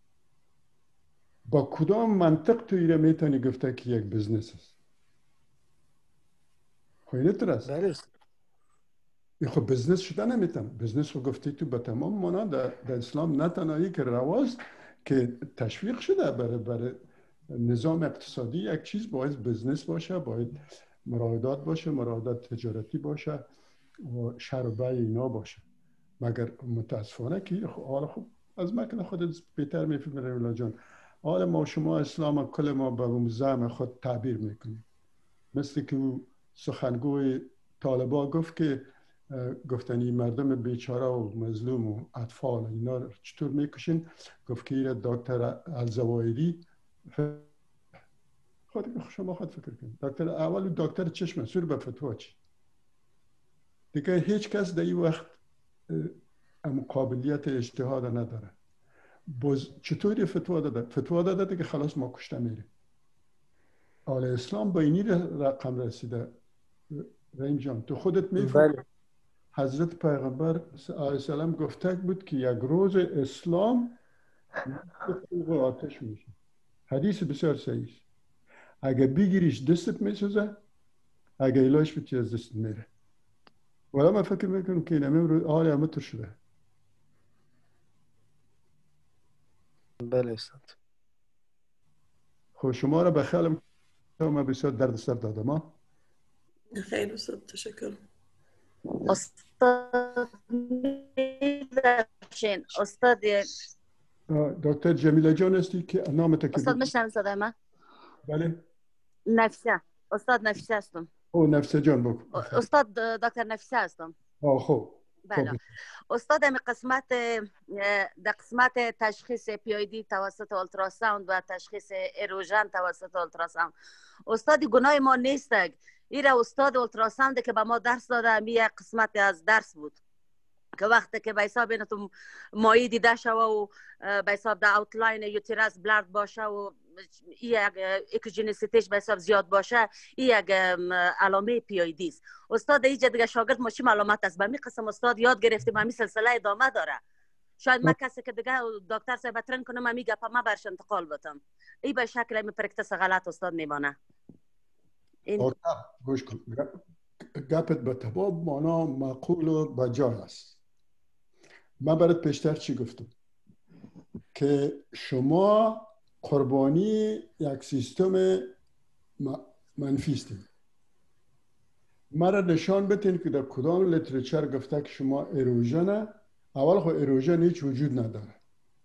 با کدام منطق تو ایره میتونی گفته که یک بزنس است؟ خب اینه ترست این خب بزنس شده نمیتونم. بزنس رو گفتی تو به تمام مانا در, در اسلام نه تنهایی که رواز که تشویق شده برای برای نظام اقتصادی یک چیز باید بزنس باشه، باید مراودات باشه، مراودات تجارتی باشه و شر و بیع اینا باشه. مگر متاسفانه که حالا خب از مکن خودت بهتر میفهمی رولا جان. حالا ما شما اسلام کل ما به اون زعم خود تعبیر میکنیم. مثل که سخنگوی طالبا گفت که گفتنی مردم بیچاره و مظلوم و اطفال اینا رو چطور میکشین؟ گفت که ایره دکتر الزوایری خود شما خود فکر کنید. دکتر اول دکتر چشم سور به فتوا چی؟ دیگه هیچ کس در این وقت قابلیت اجتهاد نداره. باز چطوری فتوا داده؟ فتوا داده که خلاص ما کشته میریم. آل اسلام با اینی رقم رسیده. رحیم جان تو خودت میفهمی حضرت پیغمبر علیه السلام گفته بود که یک روز اسلام فوق آتش میشه. حدیث بسیار صحیح است. اگه بگیریش دستت میسوزه، اگه ایلاش بچی از دست میره. ولی من فکر میکنم که این امروز حال همه شده. بله استاد. خب شما را بخیالم من بسیار درد سر دادم ها. خیلی استاد تشکر. استاد میدرشین استاد دکتر جمیله جان هستی که نام تکی استاد میشنم صدای من؟ بله نفیسه استاد نفیسه هستم. او نفیسه جان بگو. استاد دکتر نفیسه هستم. آه خب بله استاد می قسمت در قسمت تشخیص پی آی دی توسط اولتراساوند و تشخیص اروژن توسط اولتراساوند استاد گناه ما نیست. ایره استاد اولتراساوند که به ما درس داده می یک قسمت از درس بود که وقتی که به حساب اینه تو مایی دیده شوه و به حساب در اوتلاین یوتیرس بلرد باشه و یک اکوجنسیتیش به حساب زیاد باشه این یک علامه پی آی دی است. استاد اینجا دیگه شاگرد ما چی معلومات است؟ به می قسم استاد یاد گرفتیم همین سلسله ادامه داره. شاید ما کسی که دیگه دکتر صاحب ترن کنم همین گپ ما برش انتقال بدم. این به شکل می پرکتس غلط استاد میمانه. این گوش کن. گپت به تباب مانا معقول و بجای است. من برات پیشتر چی گفتم؟ که شما قربانی یک سیستم منفی هستید. مرا نشان بتین که در کدام لیتریچر گفته که شما اروژن، اول خو اروژن هیچ وجود نداره.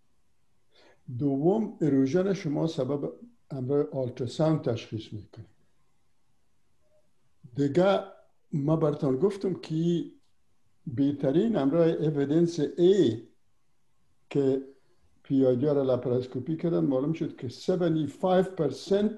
دوم اروژن شما سبب امر آلتراساوند تشخیص میکنه. دیگه ما براتون گفتم که بهترین امر اویدنس ای که پی آی دی را لاپاراسکوپی کردن معلوم شد که هفتاد و پنج درصد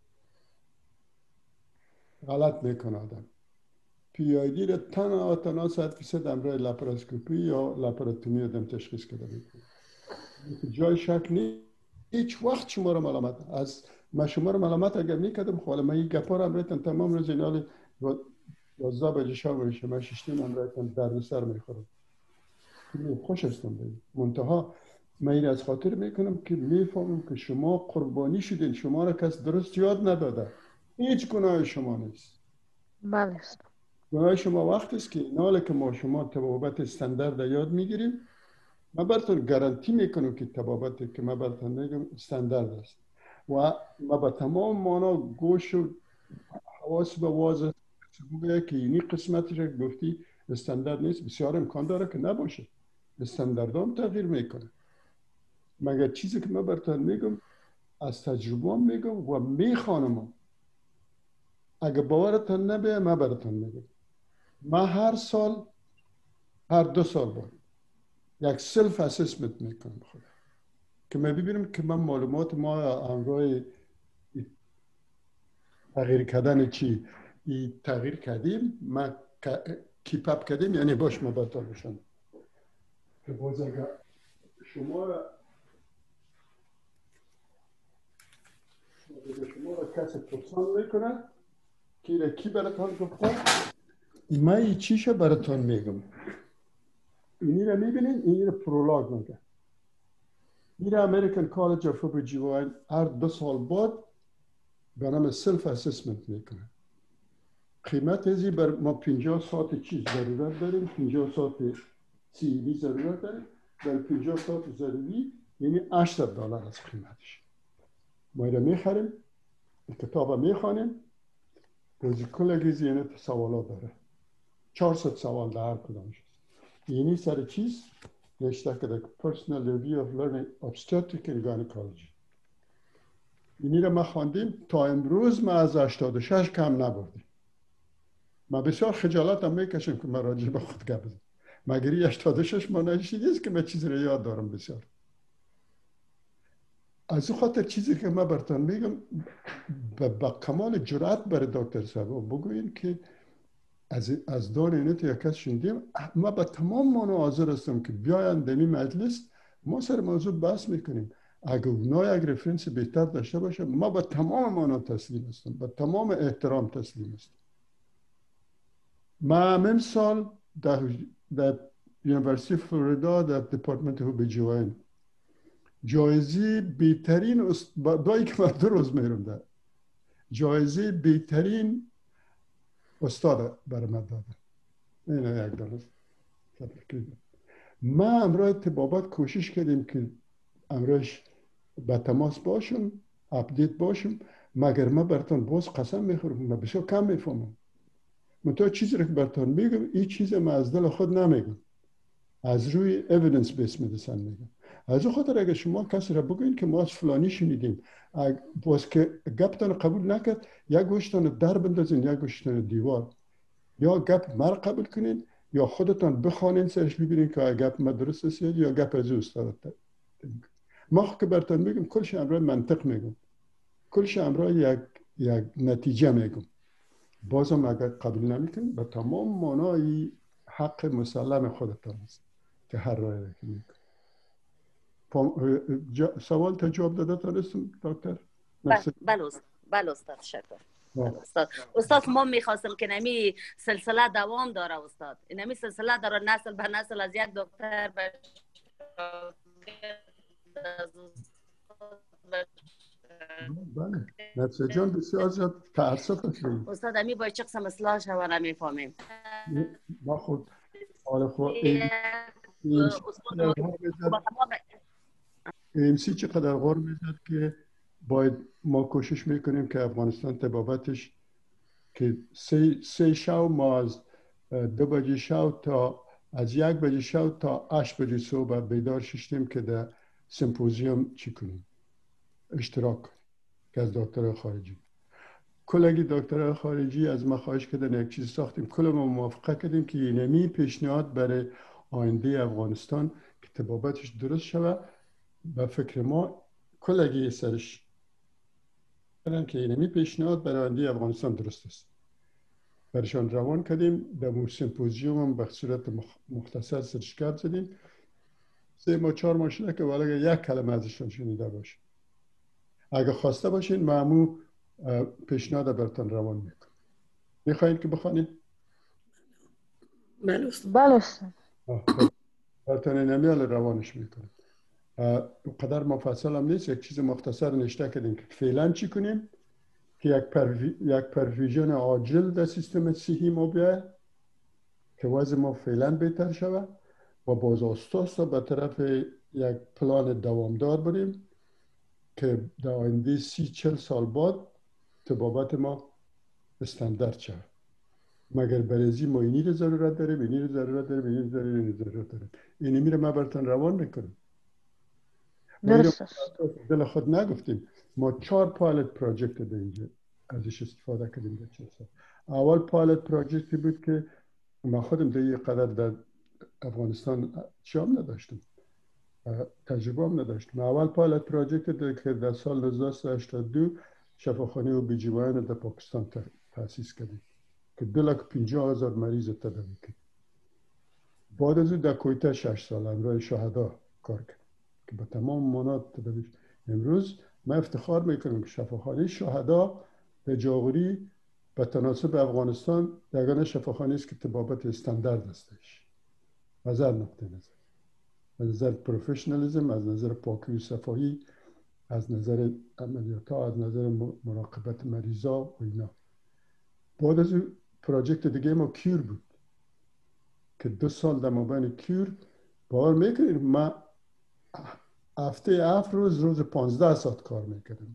غلط میکنه آدم. پی آی دی را تنها تنها صد فیصد امر لاپاراسکوپی یا لاپاراتومی آدم تشخیص کرده میکنه. جای شک نیست. هیچ وقت شما را ملامت از ما شما را ملامت اگر میکردم خب من این گپا را امرتن تمام روز اینال یازده بجه شب میشه من ششتیم امرتن درد سر میخورم. خوش هستم بید. منتها من این از خاطر میکنم که میفهمم که شما قربانی شدین. شما را کس درست یاد نداده. هیچ گناه شما نیست. بله. گناه شما وقت است که ناله که ما شما طبابت استاندارد یاد میگیریم. من براتون گارانتی میکنم که طبابت که من براتون میگم استاندارد است. و ما با تمام مانا گوش و حواس به واضح بگه که اینی قسمتش گفتی استاندارد نیست. بسیار امکان داره که نباشه. استاندارد هم تغییر میکنه. مگر چیزی که من براتون میگم از تجربه میگم و میخوانم. اگه باورتون نبیه من براتون میگم. من هر سال هر دو سال باید یک سلف اسسمنت میکنم خود که من ببینم که من معلومات ما همراه تغییر کردن چی ای تغییر کردیم ما کیپ اپ کردیم یعنی باش ما براتون بشن که باز اگر شما را شما را کسی پرسان میکنه که کی براتون گفته من ای چیشه براتون میگم. اینی را میبینین اینی را پرولاگ میگه. این امریکن کالج آف او بی جی واین هر دو سال بعد به نام سلف اسسمنت میکنه. قیمت ازی بر ما پنجاه ساعت چیز ضرورت داریم. پنجاه ساعت سی وی ضرورت داریم. در پنجاه ساعت ضروری یعنی هشتاد دلار از قیمتش. ما را میخریم. کتاب میخوانیم. روزی کلگیزی یعنی سوالات داره. چهارصد سوال در هر کدامش. یعنی سر چیز نشته که در Personal Review of Learning Obstetrics and Gynecology. اینی را ما خواندیم تا امروز ما از هشتاد و شش کم نبردیم. ما بسیار خجالت هم میکشم که من راجع به خود گپ بزنم. مگر هشتاد و شش مانعی است که من چیزی را یاد دارم بسیار. از او خاطر چیزی که من براتون میگم با کمال جرأت برای دکتر صاحب بگوین که از از دور اینت یک کس شنیدیم. ما با تمام مانا حاضر هستم که بیاین در این مجلس ما سر موضوع بحث میکنیم. اگر اونا یک رفرنس بهتر داشته باشه ما با تمام مانا تسلیم هستم. با تمام احترام تسلیم هستم. ما همین سال در در یونیورسیتی فلوریدا در دپارتمنت او بی جی واین جایزه بهترین است... دایی که من دو روز میرم ده جایزه بهترین استاد برای من داده. اینه یک دلست ما امروز طبابت کوشش کردیم که امروز به تماس باشم، اپدیت باشم، مگر ما براتون باز قسم میخورم من بسیار کم میفهمم. من تو چیزی رو که براتون میگم این چیز ما از دل خود نمیگم، از روی اویدنس بیس مدیسن میگم. از اون خاطر اگه شما کسی را بگوین که ما از فلانی شنیدیم باز که گپتان قبول نکرد یک گوشتان در بندازین یک گوشتان دیوار، یا گپ مر قبول کنین یا خودتان بخوانین سرش ببینین که گپ ما درست است یا گپ از استاد. ما که براتون میگم کلش امرای منطق میگم، کلش امرای یک یک نتیجه میگم. بازم اگر قبول نمیکنین به تمام معنای حق مسلم خودتان است که هر رای که میگم. سوال تا جواب داده تانستم دکتر؟ بله استاد، بله استاد، تشکر. استاد استاد ما میخواستم که نمی سلسله دوام داره استاد، نمی سلسله داره نسل به نسل از یک دکتر به بله نفسه جان بسیار زیاد تأسف هستیم استاد. امی باید چه قسم اصلاح شوه نمیفهمیم ما خود حال خود ایمسی چقدر غور میزد که باید ما کوشش میکنیم که افغانستان طبابتش که سه, سه شو ما از دو بجه شو تا از یک بجه شو تا هشت بجه صبح بیدار ششتیم که در سمپوزیوم چی کنیم اشتراک که از دکتر خارجی کلگی دکتر خارجی از ما خواهش کردن یک چیز ساختیم، کل ما موافقه کردیم که اینمی پیشنهاد برای آینده افغانستان که طبابتش درست شود به فکر ما کلگی سرش کردن که اینمی پیشنهاد برای آینده افغانستان درست است. برشان روان کردیم، در مو سمپوزیوم هم به صورت مختصر سرشکت زدیم. سه ما چهار ما شده که ولی یک کلمه ازشان شنیده باشه. اگه خواسته باشین معمو پیشنهاد براتون روان میکنم. میخواین که بخوانید؟ بله استاد. بله استاد. براتون نمیال روانش میکنم. قدر مفصل هم نیست، یک چیز مختصر نشته کردیم که فعلا چی کنیم که یک پروی... یک پرویژن عاجل در سیستم صحی ما بیاید که وضع ما فعلا بهتر شود و باز آستا به طرف یک پلان دوامدار بریم که در آینده سی چل سال بعد طبابت ما استاندارد شود. مگر برزی ما اینی رو ضرورت داریم، اینی رو ضرورت داریم، اینی رو ضرورت داریم. اینی میره ما براتون روان میکنیم. درست است. دل خود نگفتیم. ما چهار پایلت پروژکت در اینجا ازش استفاده کردیم در چهار سال. اول پایلت پروژکتی بود که ما خودم در یک قدر در افغانستان شام نداشتم. تجربه هم نداشتم. اول پایلت پروژکت که در سال هزار و هشتصد و دو شفاخانه و بیجیوان در پاکستان تأسیس کردیم که دو لک پنجاه هزار مریض تداوی کرد. بعد از او در کویته شش سال همراه شهدا کار کرد که به تمام مناطق تداوی. امروز من افتخار میکنم که شفاخانه شهدا به جاغوری به تناسب افغانستان یگانه شفاخانه است که طبابت استاندارد هستش. از هر نقطه نظر، از نظر پروفشنالیزم، از نظر پاکی و صفایی، از نظر عملیات ها، از نظر مراقبت مریضا و اینا. بعد از اون پروژکت دیگه ما کیور بود که دو سال در مابین کیور باور میکنیم ما هفته هفت روز روز پانزده ساعت کار میکردیم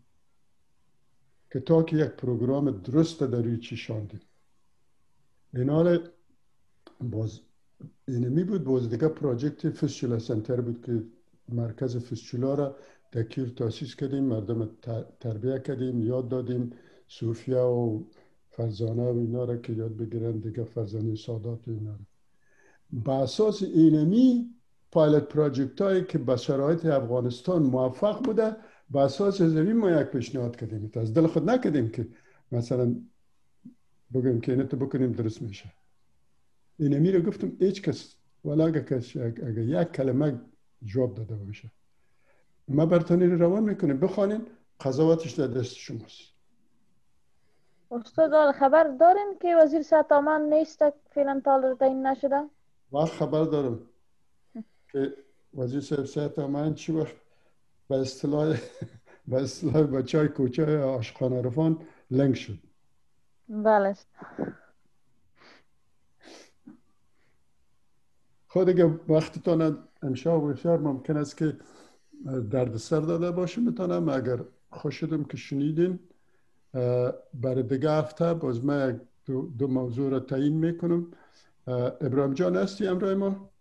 که تا که یک پروگرام درست در روی چی شاندیم. این حال باز اینمی بود. باز دیگه پروژکت فیستولا سنتر بود که مرکز فیستولا را در کیور تاسیس کردیم، مردم تربیه کردیم، یاد دادیم صوفیا و فرزانه و اینا را که یاد بگیرن دیگه، فرزانه سادات و اینا را. با اساس اینمی پایلت پروژکت هایی که به شرایط افغانستان موفق بوده، با اساس زمین ما یک پیشنهاد کردیم. از دل خود نکردیم که مثلا بگیم که اینه تو بکنیم درست میشه. اینمی رو گفتم هیچ کس ولی اگه, کس اگه یک کلمه جواب داده باشه ما برتانی رو روان میکنیم. بخوانین، قضاوتش در دست شماست. استاد خبر دارین که وزیر صحت آمن نیست فعلا تا تعیین نشده؟ وقت خبر دارم که وزیر صحت آمن چی وقت به اصطلاح به اصطلاح بچهای کوچه عاشقانه رفان لنگ شد. بله. خود دیگه وقتتان امشب بسیار ممکن است که دردسر داده باشه میتونم، اگر خوش شدم که شنیدین برای دیگه هفته باز من دو, دو موضوع را تعیین میکنم. ابراهیم جان هستی همراه ما؟